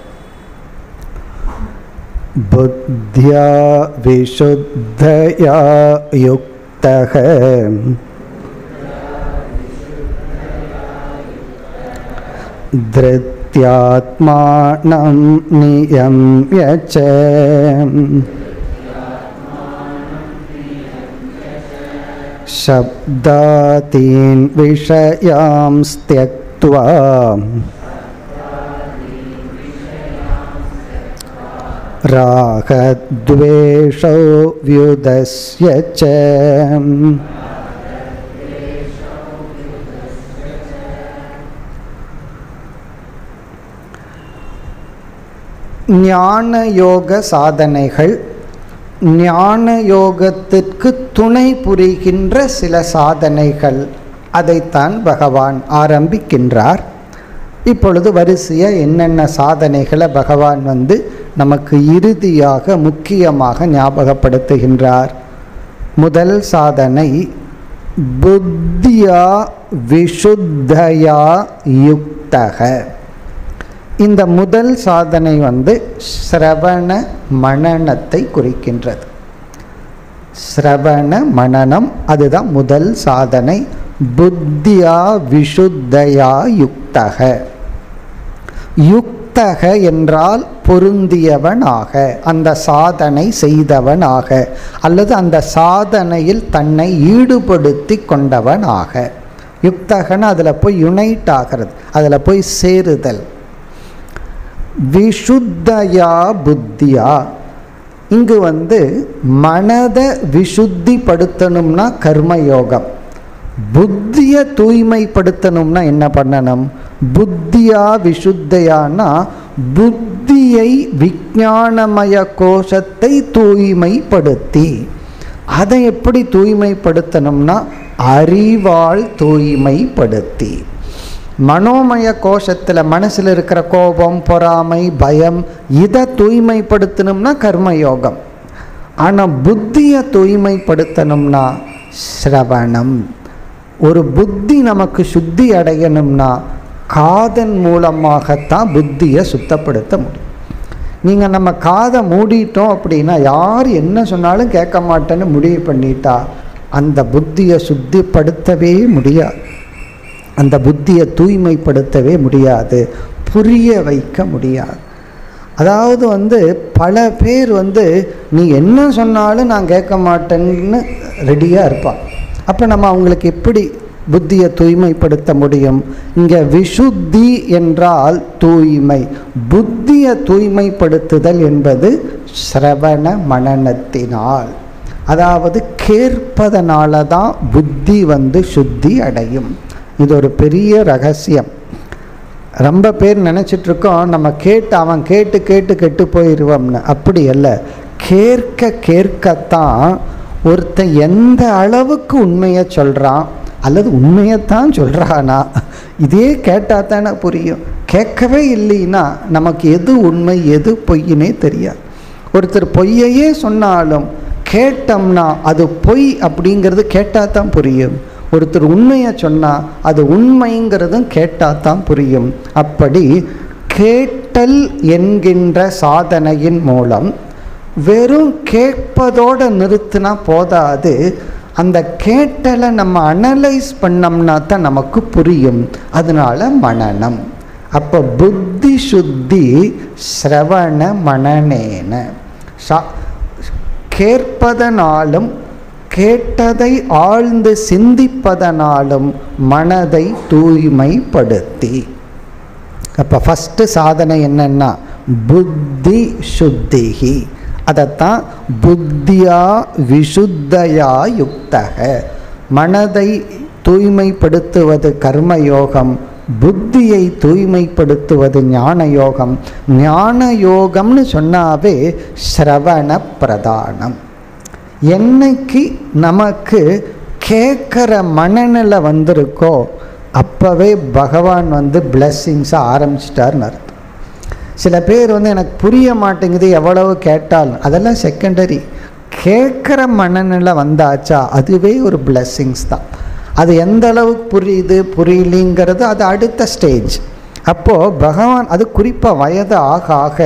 புத்யா விஷுத்தயா யுக்தஹ த்ருத்யாத்மானம் நியம்ய ச சப்தாதீன் விஷயாம் ஸ்த்யக்த்வா ராகத்வேஷோ வ்யுதஸ்ய ச. ஞான யோக சாதனைகள், ஞான யோகத்திற்கு துணை புரிகின்ற சில சாதனைகள், அதைத்தான் பகவான் ஆரம்பிக்கின்றார். இப்பொழுது வரிசையாக என்னென்ன சாதனைகளை பகவான் நமக்கு இறுதியாக முக்கியமாக ஞாபகப்படுத்துகின்றார். முதல் சாதனை புத்தியா விஷுத்தயா யுக்தக. இந்த முதல் சாதனை ஸ்ரவண மனனத்தை குறிக்கின்றது. ஸ்ரவண மனனம் அதுதான் முதல் சாதனை. புத்தியா விஷுத்தயா யுக்தக. யுக்தக என்றால் பொருந்தியவனாக, அந்த சாதனை செய்தவனாக, அல்லது அந்த சாதனையில் தன்னை ஈடுபடுத்தி கொண்டவனாக. யுக்தகன்னு அதில் போய் யுனைட் ஆகிறது, அதில் போய் சேருதல். விஷுத்தயா புத்தியா, இங்கு மனதை விசுத்திப்படுத்தணும்னா கர்மயோகம், புத்தியை தூய்மைப்படுத்தணும்னா என்ன பண்ணணும், புத்தியா விஷுத்தையானா புத்தியை விஞ்ஞானமய கோஷத்தை தூய்மைப்படுத்தி. அதை எப்படி தூய்மைப்படுத்தணும்னா அறிவால் தூய்மைப்படுத்தி. மனோமய கோஷத்தில் மனசில் இருக்கிற கோபம், பொறாமை, பயம், இதை தூய்மைப்படுத்தணும்னா கர்மயோகம். ஆனால் புத்தியை தூய்மைப்படுத்தணும்னா ஸ்ரவணம். ஒரு புத்தி நமக்கு சுத்தி அடையணும்னா காதன் மூலமாகத்தான் புத்தியை சுத்தப்படுத்த முடியும். நீங்கள் நம்ம காதை மூடிட்டோம் அப்படின்னா யார் என்ன சொன்னாலும் கேட்க மாட்டேன்னு முடிவு பண்ணிட்டா அந்த புத்தியை சுத்திப்படுத்தவே முடியாது, அந்த புத்தியை தூய்மைப்படுத்தவே முடியாது, புரிய வைக்க முடியாது. அதாவது பல பேர் நீ என்ன சொன்னாலும் நான் கேட்க மாட்டேன்னு ரெடியாக இருப்பான். அப்போ நம்ம அவங்களுக்கு எப்படி புத்தியை தூய்மைப்படுத்த முடியும்? இங்கே விஷுத்தி என்றால் தூய்மை, புத்தியை தூய்மைப்படுத்துதல் என்பது ஸ்ரவண மனனத்தினால், அதாவது கேட்பதனால தான் புத்தி சுத்தி அடையும். இது ஒரு பெரிய ரகசியம். ரொம்ப பேர் நினச்சிட்ருக்கோம் நம்ம அவன் கேட்டு கேட்டு கெட்டு போயிடுவோம்னு. அப்படி அல்ல, கேட்க கேட்கத்தான் ஒருத்தன் எந்த அளவுக்கு உண்மையை சொல்கிறான் அல்லது உண்மையைத்தான் சொல்கிறானா இதே கேட்டால் தானே புரியும். கேட்கவே இல்லைன்னா நமக்கு எது உண்மை எது பொய்னே தெரியாது. ஒருத்தர் பொய்யையே சொன்னாலும் கேட்டோம்னா அது பொய் அப்படிங்கிறது கேட்டால் தான் புரியும். ஒருத்தர் உண்மையை சொன்னால் அது உண்மைங்கிறதும் கேட்டால் தான் புரியும். அப்படி கேட்டல் என்கின்ற சாதனையின் மூலம் வெறும் கேட்பதோடு நிறுத்தினா போதாது, அந்த கேட்டலை நம்ம அனலைஸ் பண்ணோம்னா தான் நமக்கு புரியும். அதனால மனனம். அப்போ புத்தி சுத்தி ஸ்ரவண மனனேன, கேட்பதனாலும் கேட்டதை ஆழ்ந்து சிந்திப்பதனாலும் மனதை தூய்மைப்படுத்தி. அப்போ ஃபஸ்ட்டு சாதனை என்னன்னா புத்தி சுத்திகி. அதைத்தான் புத்தியா விசுத்தயா யுக்தக, மனதை தூய்மைப்படுத்துவது கர்மயோகம், புத்தியை தூய்மைப்படுத்துவது ஞான யோகம். ஞான யோகம்னு சொன்னாவே ஸ்ரவண பிரதானம். என்னைக்கு நமக்கு கேட்குற மனநிலை வந்திருக்கோ அப்போவே பகவான் பிளெஸ்ஸிங்ஸை ஆரம்பிச்சிட்டார்னு அர்த்தம். சில பேர் எனக்கு புரிய மாட்டேங்குது எவ்வளவு கேட்டாலும், அதெல்லாம் செகண்டரி. கேட்குற மனநிலை வந்தாச்சா அதுவே ஒரு பிளெஸ்ஸிங்ஸ் தான். அது எந்த அளவுக்கு புரியுது புரியலிங்கிறது அது அடுத்த ஸ்டேஜ். அப்போது பகவான் அது குறிப்பாக வயது ஆக ஆக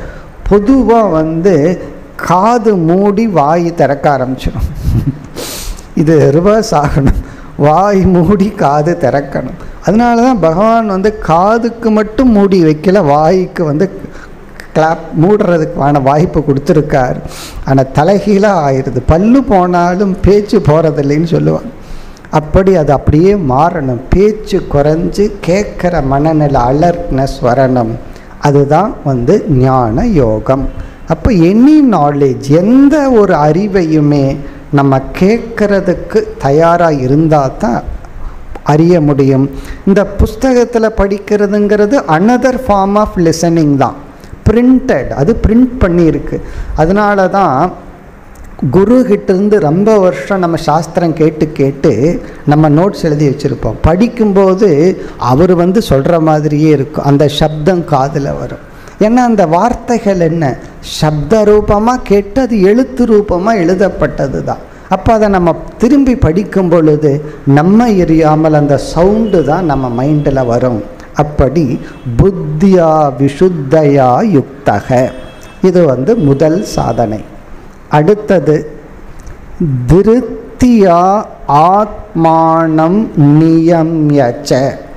பொதுவாக காது மூடி வாய் திறக்க ஆரம்பிச்சிடும். இது ரிவர்ஸ் ஆகணும், வாய் மூடி காது திறக்கணும். அதனால தான் பகவான் காதுக்கு மட்டும் மூடி வைக்கல, வாய்க்கு கிளாப் மூடுறதுக்கான வாய்ப்பு கொடுத்துருக்கார். ஆனால் தலைகீழாக ஆயிடுது. பல்லு போனாலும் பேச்சு போகிறதில்லைன்னு சொல்லுவாங்க. அப்படி அது அப்படியே மாறணும். பேச்சு குறைஞ்சி கேட்குற மனநிலை அலர்ட்னஸ் வரணும். அதுதான் ஞான யோகம். அப்போ எனி நாலேஜ், எந்த ஒரு அறிவையுமே நம்ம கேட்குறதுக்கு தயாராக இருந்தால் தான் அறிய முடியும். இந்த புஸ்தகத்தில் படிக்கிறதுங்கிறது அனதர் ஃபார்ம் ஆஃப் லிசனிங் தான், பிரிண்டட், அது பிரிண்ட் பண்ணியிருக்கு. அதனால தான் குருக்கிட்டேருந்து ரொம்ப வருஷம் நம்ம சாஸ்திரம் கேட்டு கேட்டு நம்ம நோட்ஸ் எழுதி வச்சுருப்போம். படிக்கும்போது அவர் சொல்கிற மாதிரியே இருக்கும், அந்த சப்தம் காதில் வரும். ஏன்னா அந்த வார்த்தைகள் என்ன சப்த ரூபமாக கேட்டு அது எழுத்து ரூபமாக எழுதப்பட்டது தான். அப்போ அதை நம்ம திரும்பி படிக்கும் பொழுது நம்ம எரியாமல் அந்த சவுண்டு தான் நம்ம மைண்டில் வரும். அப்படி புத்தியா விசுத்தயா யுக்தக, இது முதல் சாதனை. அடுத்தது திருத்தியா ஆத்மானம் நியம்யச்ச.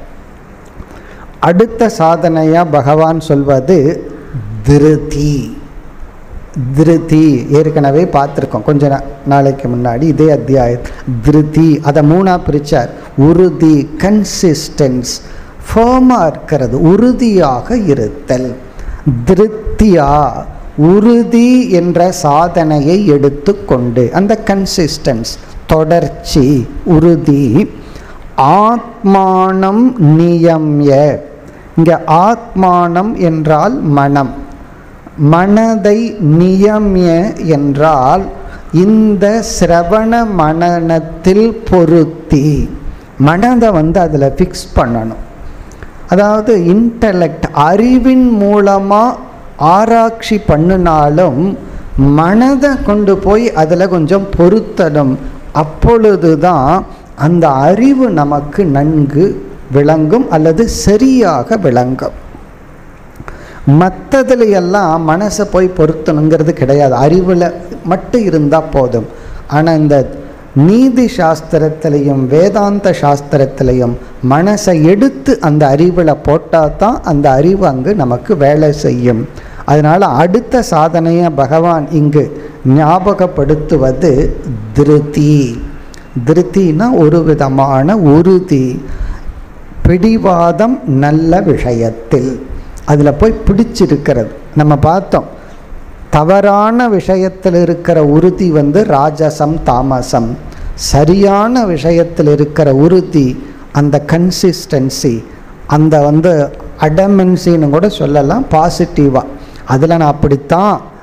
அடுத்த சாதனையாக பகவான் சொல்வது திருதி. திருதி ஏற்கனவே பார்த்துருக்கோம் கொஞ்ச நாளைக்கு முன்னாடி இதே அத்தியாயத்தில். திருதி அதை மூணாக பிரித்தார். உறுதி, கன்சிஸ்டன்ஸ், ஃபேமாக இருக்கிறது, உறுதியாக இருத்தல். திருத்தியா உறுதி என்ற சாதனையை எடுத்துக்கொண்டு அந்த கன்சிஸ்டன்ஸ் தொடர்ச்சி உறுதி. ஆத்மானம் நியம்ய, இங்கே ஆத்மானம் என்றால் மனம், மனதை நியம்ய என்றால் இந்த சிரவண மனனத்தில் பொருத்தி மனதை அதில் ஃபிக்ஸ் பண்ணணும். அதாவது இன்டலெக்ட் அறிவின் மூலமாக ஆராய்ச்சி பண்ணினாலும் மனதை கொண்டு போய் அதில் கொஞ்சம் பொருத்தணும். அப்பொழுது தான் அந்த அறிவு நமக்கு நன்கு விளங்கும் அல்லது சரியாக விளங்கும். மற்றதுல எல்லாம் மனசை போய் பொருத்தணுங்கிறது கிடையாது, அறிவில் மட்டும் இருந்தால் போதும். ஆனால் இந்த நீதி சாஸ்திரத்திலையும் வேதாந்த சாஸ்திரத்திலையும் மனசை எடுத்து அந்த அறிவில் போட்டால் தான் அந்த அறிவு அங்கு நமக்கு வேலை செய்யும். அதனால் அடுத்த சாதனையை பகவான் இங்கு ஞாபகப்படுத்துவது திருதி. திருத்தினா ஒரு விதமான உறுதி, பிடிவாதம் நல்ல விஷயத்தில், அதில் போய் பிடிச்சிருக்கிறது. நம்ம பார்த்தோம் தவறான விஷயத்தில் இருக்கிற உறுதி ராஜசம் தாமசம், சரியான விஷயத்தில் இருக்கிற உறுதி அந்த கன்சிஸ்டன்சி, அந்த அடமென்சின்னு கூட சொல்லலாம் பாசிட்டிவாக. அதில் நான் அப்படித்தான்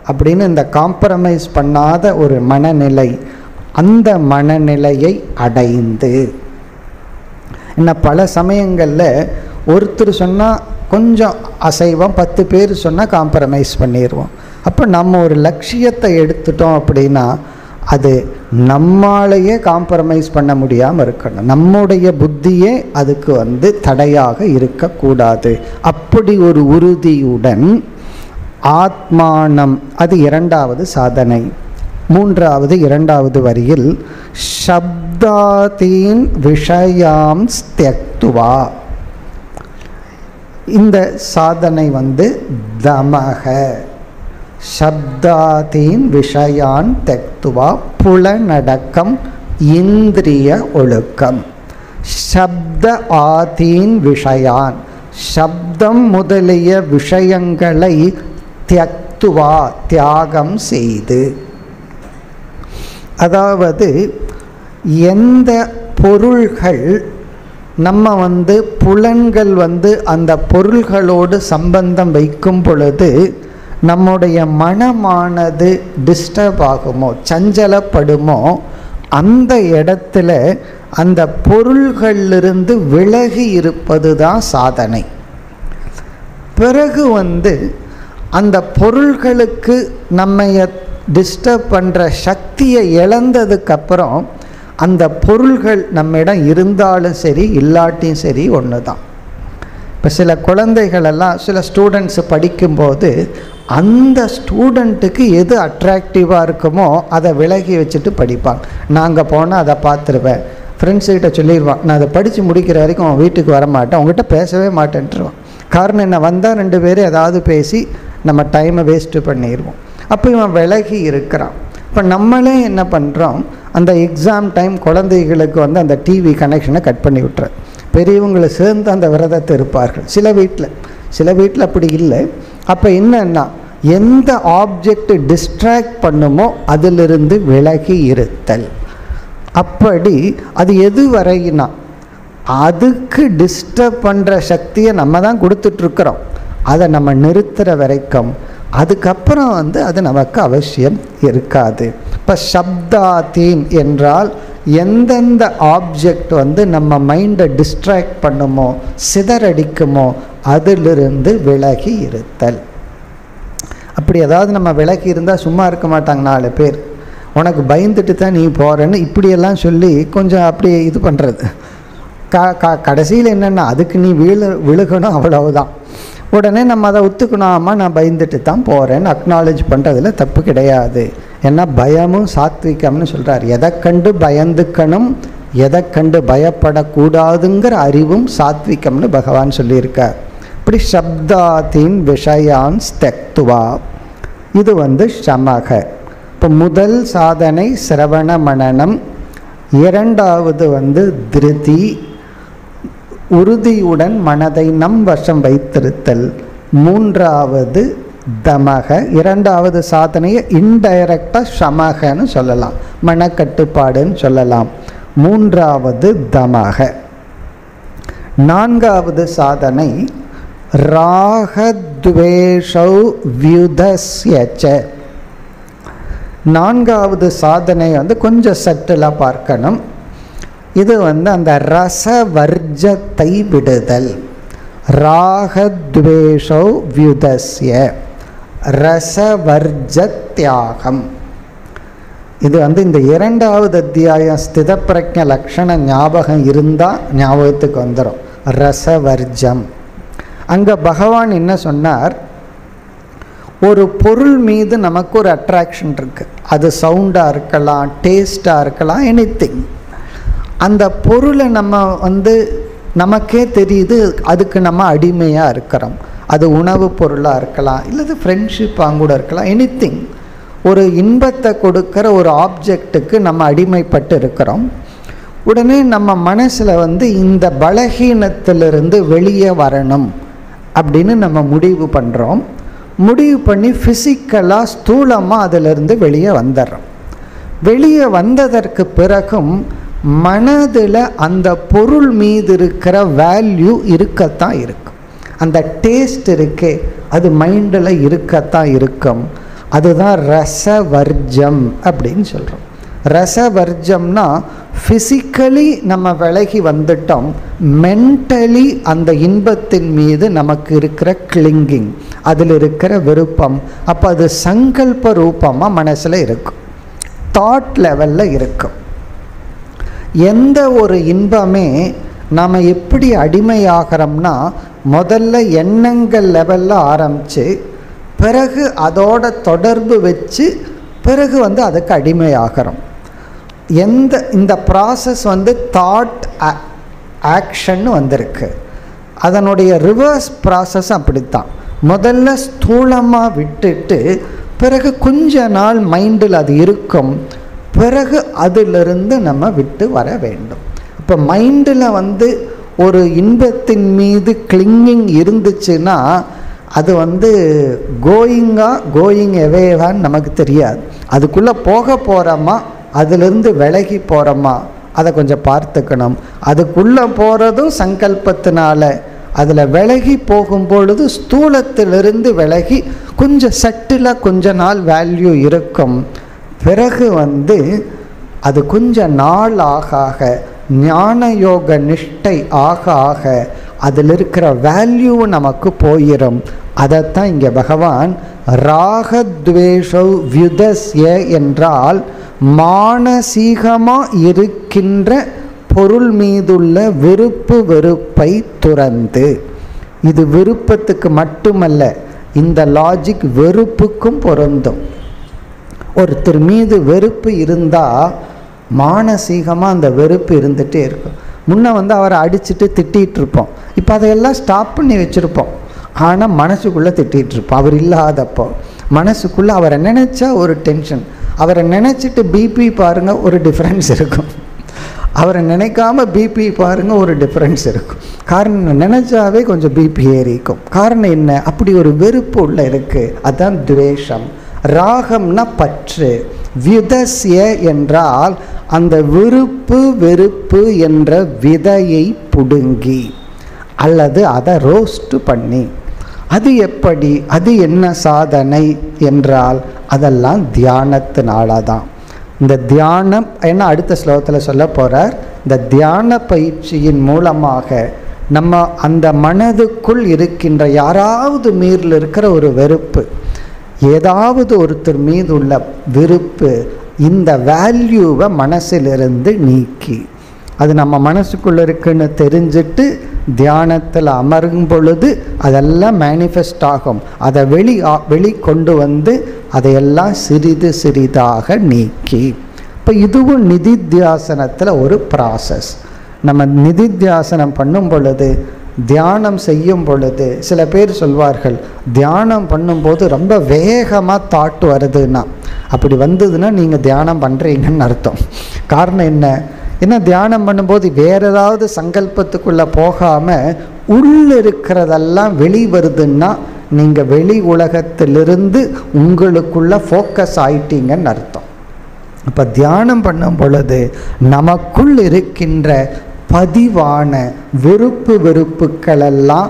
அப்படின்னு இந்த காம்ப்ரமைஸ் பண்ணாத ஒரு மனநிலை, அந்த மனநிலையை அடைந்து. இன்னும் பல சமயங்களில் ஒருத்தர் சொன்னால் கொஞ்சம் அசைவம், 10 பேர் சொன்னால் காம்ப்ரமைஸ் பண்ணிடுவோம். அப்போ நம்ம ஒரு லட்சியத்தை எடுத்துட்டோம் அப்படின்னா அது நம்மாலேயே காம்ப்ரமைஸ் பண்ண முடியாமல் இருக்கணும். நம்முடைய புத்தியே அதுக்கு தடையாக இருக்கக்கூடாது. அப்படி ஒரு உறுதியுடன் ஆத்மானம், அது இரண்டாவது சாதனை. மூன்றாவது, இரண்டாவது வரியில் சப்தாதீன் விஷயாம் ஸ்த்யக்துவா, இந்த சாதனை தமக, சப்தாதீன் விஷயான் தெக்துவா, புலனடக்கம், இந்திரிய ஒழுக்கம். சப்த ஆதீன் விஷயான், சப்தம் முதலிய விஷயங்களை தியக்துவா, தியாகம் செய்து. அதாவது எந்த பொருள்கள் நம்ம புலன்கள் அந்த பொருள்களோடு சம்பந்தம் வைக்கும் பொழுது நம்முடைய மனமானது டிஸ்டர்ப் ஆகுமோ, சஞ்சலப்படுமோ, அந்த இடத்துல அந்த பொருள்களிலிருந்து விலகி இருப்பது தான் சாதனை. பிறகு அந்த பொருள்களுக்கு நம்ம டிஸ்டர்ப் பண்ணுற சக்தியை இழந்ததுக்கப்புறம் அந்த பொருள்கள் நம்மிடம் இருந்தாலும் சரி இல்லாட்டியும் சரி ஒன்று தான். இப்போ சில குழந்தைகளெல்லாம், சில ஸ்டூடெண்ட்ஸு படிக்கும்போது அந்த ஸ்டூடெண்ட்டுக்கு எது அட்ராக்டிவாக இருக்குமோ அதை விலகி வச்சுட்டு படிப்பாங்க. நாங்கள் போனால் அதை பார்த்துருவேன், ஃப்ரெண்ட்ஸுக்கிட்ட சொல்லிடுவான், நான் அதை படித்து முடிக்கிற வரைக்கும் அவன் வீட்டுக்கு வரமாட்டேன், அவங்ககிட்ட பேசவே மாட்டேன்ட்டுருவான். காரணம் என்ன, வந்தால் 2 பேரும் ஏதாவது பேசி நம்ம டைமை வேஸ்ட்டு பண்ணிடுவோம். அப்போ இவன் விலகி இருக்கிறான். இப்போ நம்மளே என்ன பண்ணுறோம், அந்த எக்ஸாம் டைம் குழந்தைகளுக்கு அந்த டிவி கனெக்ஷனை கட் பண்ணி விட்டுற, பெரியவங்களை சேர்ந்து அந்த விரதத்தை இருப்பார்கள். சில வீட்டில் அப்படி இல்லை. அப்போ என்னன்னா, எந்த ஆப்ஜெக்ட் டிஸ்ட்ராக்ட் பண்ணுமோ அதிலிருந்து விலகி இருத்தல். அப்படி அது எது வரையினா அதுக்கு டிஸ்டர்ப் பண்ணுற சக்தியை நம்ம தான் கொடுத்துட்ருக்குறோம். அதை நம்ம நிறுத்துகிற வரைக்கும் அதுக்கப்புறம் அது நமக்கு அவசியம் இருக்காது. இப்போ சப்தாதீன் என்றால் எந்தெந்த ஆப்ஜெக்ட் நம்ம மைண்டை டிஸ்ட்ராக்ட் பண்ணுமோ, சிதறடிக்குமோ, அதிலிருந்து விலகி இருத்தல். அப்படி ஏதாவது நம்ம விலகி இருந்தால் சும்மா இருக்க மாட்டாங்க 4 பேர். உனக்கு பயந்துட்டு தான் நீ போகிறேன்னு இப்படியெல்லாம் சொல்லி கொஞ்சம் அப்படி இது பண்ணுறது. கடைசியில் என்னென்னா அதுக்கு நீ விழுகணும், அவ்வளவுதான். உடனே நம்ம அதை ஒத்துக்கணுமா, நான் பயந்துட்டு தான் போகிறேன்னு அக்னாலேஜ் பண்ணுறதுல தப்பு கிடையாது. ஏன்னா பயமும் சாத்விகம்னு சொல்கிறார். எதை கண்டு பயந்துக்கணும், எதை கண்டு பயப்படக்கூடாதுங்கிற அறிவும் சாத்விகம்னு பகவான் சொல்லியிருக்கார். இப்படி சப்தாதீன் விஷயான் ஸ்தக்துவா, இது சமக. இப்போ முதல் சாதனை சிரவண மனனம், இரண்டாவது திருதி, உறுதியுடன் மனதை நம் வசம் வைத்திருத்தல், மூன்றாவது தமக. இரண்டாவது சாதனையை இன்டைரக்டாக சமகன்னு சொல்லலாம், மனக்கட்டுப்பாடுன்னு சொல்லலாம். மூன்றாவது தமக. நான்காவது சாதனை ராகத்வேஷௌ வியுதஸ்யச. நான்காவது சாதனை கொஞ்சம் சட்டிலாக பார்க்கணும். இது அந்த ரசவர்ஜத்தை விடுதல். ராகத்வேஷௌ வியுதஸ்ய, ரசவர்ஜ தியாகம். இது இந்த இரண்டாவது அத்தியாயம் ஸ்தித பிரக்ஞ லக்ஷண ஞாபகம் இருந்தால் ஞாபகத்துக்கு வந்துடும். ரசவர்ஜம். அங்கே பகவான் என்ன சொன்னார், ஒரு பொருள் மீது நமக்கு ஒரு அட்ராக்ஷன் இருக்குது. அது சவுண்டாக இருக்கலாம், டேஸ்ட்டாக இருக்கலாம், எனிதிங். அந்த பொருளை நம்ம நமக்கே தெரியுது, அதுக்கு நம்ம அடிமையாக இருக்கிறோம். அது உணவு பொருளாக இருக்கலாம், இல்லது ஃப்ரெண்ட்ஷிப்பாக கூட இருக்கலாம், எனிதிங். ஒரு இன்பத்தை கொடுக்குற ஒரு ஆப்ஜெக்ட்டுக்கு நம்ம அடிமைப்பட்டு இருக்கிறோம். உடனே நம்ம மனசில் இந்த பலகீனத்திலிருந்து வெளியே வரணும் அப்படின்னு நம்ம முடிவு பண்ணுறோம். முடிவு பண்ணி ஃபிசிக்கலாக ஸ்தூலமாக அதிலிருந்து வெளியே வந்துடுறோம். வெளியே வந்ததற்கு பிறகும் மனதில் அந்த பொருள் மீது இருக்கிற வேல்யூ இருக்கத்தான் இருக்கும். அந்த டேஸ்ட் இருக்கே, அது மைண்டில் இருக்கத்தான் இருக்கும். அதுதான் ரசவர்ஜம் அப்படின்னு சொல்கிறோம். ரசவர்ஜம்னா ஃபிசிக்கலி நம்ம விலகி வந்துட்டோம், மென்டலி அந்த இன்பத்தின் மீது நமக்கு இருக்கிற கிளிங்கிங், அதில் இருக்கிற விருப்பம், அப்போ அது சங்கல்ப ரூபமாக மனசில் இருக்கும், தாட் லெவலில் இருக்கும். எந்த ஒரு இன்பமே நாம் எப்படி அடிமையாகிறோம்னா, முதல்ல எண்ணங்கள் லெவலில் ஆரம்பித்து பிறகு அதோட தொடர்பு வச்சு பிறகு அதுக்கு அடிமையாகிறோம். இந்த ப்ராசஸ் தாட் ஆக்ஷன் வந்திருக்கு. அதனுடைய ரிவர்ஸ் ப்ராசஸ் அப்படித்தான். முதல்ல ஸ்தூலமாக விட்டுட்டு பிறகு கொஞ்ச நாள் மைண்டில் அது இருக்கும், பிறகு அதிலிருந்து நம்ம விட்டு வர வேண்டும். இப்போ மைண்டில் ஒரு இன்பத்தின் மீது கிளிங்கிங் இருந்துச்சுன்னா அது கோயிங் எவேவான்னு நமக்கு தெரியாது. அதுக்குள்ளே போக போகிறோமா, அதிலிருந்து விலகி போகிறோமா, அதை கொஞ்சம் பார்த்துக்கணும். அதுக்குள்ளே போகிறதும் சங்கல்பத்தினால, அதில் விலகி போகும்பொழுது ஸ்தூலத்திலிருந்து விலகி கொஞ்சம் சட்டிலாக கொஞ்ச நாள் வேல்யூ இருக்கும். பிறகு அது கொஞ்ச நாள் ஆக ஞான யோக நிஷ்டை ஆக அதில் இருக்கிற வேல்யூ நமக்கு போயிடும். அதைத்தான் இங்கே பகவான் ராகத்வேஷோ வியுதஸ்ய என்றால் மானசீகமாக இருக்கின்ற பொருள் மீதுள்ள விருப்பு வெறுப்பை துறந்து. இது விருப்பத்துக்கு மட்டுமல்ல, இந்த லாஜிக் வெறுப்புக்கும் பொருந்தும். ஒருத்தர் மீது வெறுப்பு இருந்தால் மானசீகமாக அந்த வெறுப்பு இருந்துகிட்டே இருக்கும். முன்ன அவரை அடிச்சுட்டு திட்டிகிட்டு இருப்போம், இப்போ அதையெல்லாம் ஸ்டாப் பண்ணி வச்சுருப்போம். ஆனால் மனசுக்குள்ளே திட்டிகிட்டு இருப்போம். அவர் இல்லாதப்போ மனசுக்குள்ளே அவரை நினச்சா ஒரு டென்ஷன், அவரை நினச்சிட்டு பிபி பாருங்கள் ஒரு டிஃப்ரென்ஸ் இருக்கும், அவரை நினைக்காம பிபி பாருங்கள் ஒரு டிஃப்ரென்ஸ் இருக்கும். காரணம் நினச்சாவே கொஞ்சம் பிபி ஏறிக்கும். காரணம் என்ன? அப்படி ஒரு வெறுப்பு உள்ள இருக்குது. அதுதான் துவேஷம். ராகம்னா பற்று. வியுதஸ்ய என்றால் அந்த விருப்பு வெறுப்பு என்ற விதையை புடுங்கி அல்லது அதை ரோஸ்ட் பண்ணி. அது எப்படி? அது என்ன சாதனை என்றால் அதெல்லாம் தியானத்தினால தான். இந்த தியானம் என்ன அடுத்த ஸ்லோகத்தில் சொல்ல போகிறார். இந்த தியான பயிற்சியின் மூலமாக நம்ம அந்த மனதுக்குள் இருக்கின்ற யாராவது மீறில் இருக்கிற ஒரு வெறுப்பு, ஏதாவது ஒருத்தர் மீது உள்ள விருப்பு, இந்த வேல்யூவை மனசிலிருந்து நீக்கி, அது நம்ம மனசுக்குள்ளே இருக்குன்னு தெரிஞ்சிட்டு தியானத்தில் அமரும் பொழுது அதெல்லாம் மேனிஃபெஸ்ட் ஆகும். அதை வெளி கொண்டு அதையெல்லாம் சிறிது சிறிதாக நீக்கி. இப்போ இதுவும் நிதித்தியாசனத்தில் ஒரு ப்ராசஸ். நம்ம நிதித்தியாசனம் பண்ணும் பொழுது, தியானம் செய்யும் பொழுது, சில பேர் சொல்வார்கள் தியானம் பண்ணும்போது ரொம்ப வேகமாக தாட் வருதுன்னா, அப்படி வந்ததுன்னா நீங்கள் தியானம் பண்ணுறீங்கன்னு அர்த்தம். காரணம் என்ன? ஏன்னா தியானம் பண்ணும்போது வேறு ஏதாவது சங்கல்பத்துக்குள்ளே போகாமல் உள்ள இருக்கிறதெல்லாம் வெளி வருதுன்னா நீங்கள் வெளி உலகத்திலிருந்து உங்களுக்குள்ளே ஃபோக்கஸ் ஆயிட்டீங்கன்னு அர்த்தம். இப்போ தியானம் பண்ணும் பொழுது நமக்குள் இருக்கின்ற பதிவான விருப்பு வெறுப்புகளெல்லாம்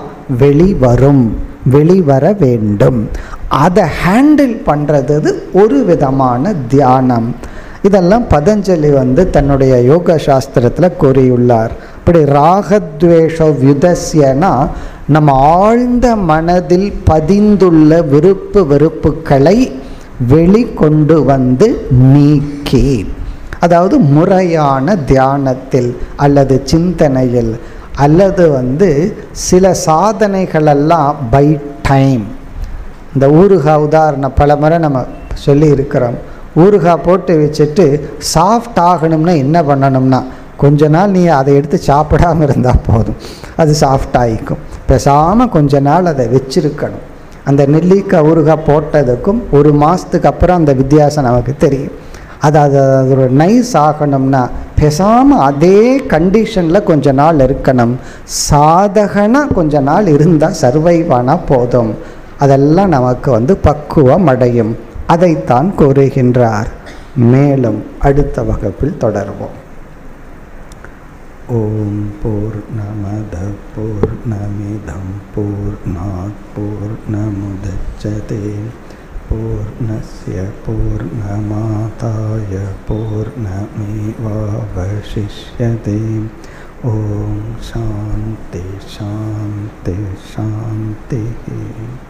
வெளிவர வேண்டும். அதை ஹேண்டில் பண்ணுறது ஒரு விதமான தியானம். இதெல்லாம் பதஞ்சலி தன்னுடைய யோக சாஸ்திரத்தில் கூறியுள்ளார். இப்படி ராகத்வேஷ வியுதஸ்யனா நம்ம ஆழ்ந்த மனதில் பதிந்துள்ள விருப்பு வெறுப்புகளை வெளிக்கொண்டு நீக்கி, அதாவது முறையான தியானத்தில் அல்லது சிந்தனையில் அல்லது சில சாதனைகளெல்லாம் பை டைம். இந்த ஊறுகாய் உதாரணம் பல முறை நம்ம சொல்லி இருக்கிறோம். ஊறுகாய் போட்டு வச்சுட்டு சாஃப்ட் ஆகணும்னா என்ன பண்ணணும்னா, கொஞ்ச நாள் நீ அதை எடுத்து சாப்பிடாமல் இருந்தால் போதும், அது சாஃப்ட் ஆகிக்கும். பேசாமல் கொஞ்ச நாள் அதை வச்சிருக்கணும். அந்த நெல்லிக்காய் ஊறுகாய் போட்டதுக்கும் ஒரு மாதத்துக்கு அப்புறம் அந்த வித்தியாசம் நமக்கு தெரியும். அதோட நைஸ் ஆகணும்னா பேசாமல் அதே கண்டிஷனில் கொஞ்ச நாள் இருக்கணும். சாதகனாக கொஞ்ச நாள் இருந்தால் சர்வைவானால் போதும். அதெல்லாம் நமக்கு பக்குவம் அடையும். அதைத்தான் கூறுகின்றார். மேலும் அடுத்த வகுப்பில் தொடர்வோம். ஓம் பூர்ணமத பூர்ணமிதம் பூர்ணாத் பூர்ணமுதச்யதே பூர்ணஸ்ய பூர்ணமாதாய பூர்ணமேவாவசிஷ்யதே. ஓம் சாந்தி சாந்தி சாந்தி.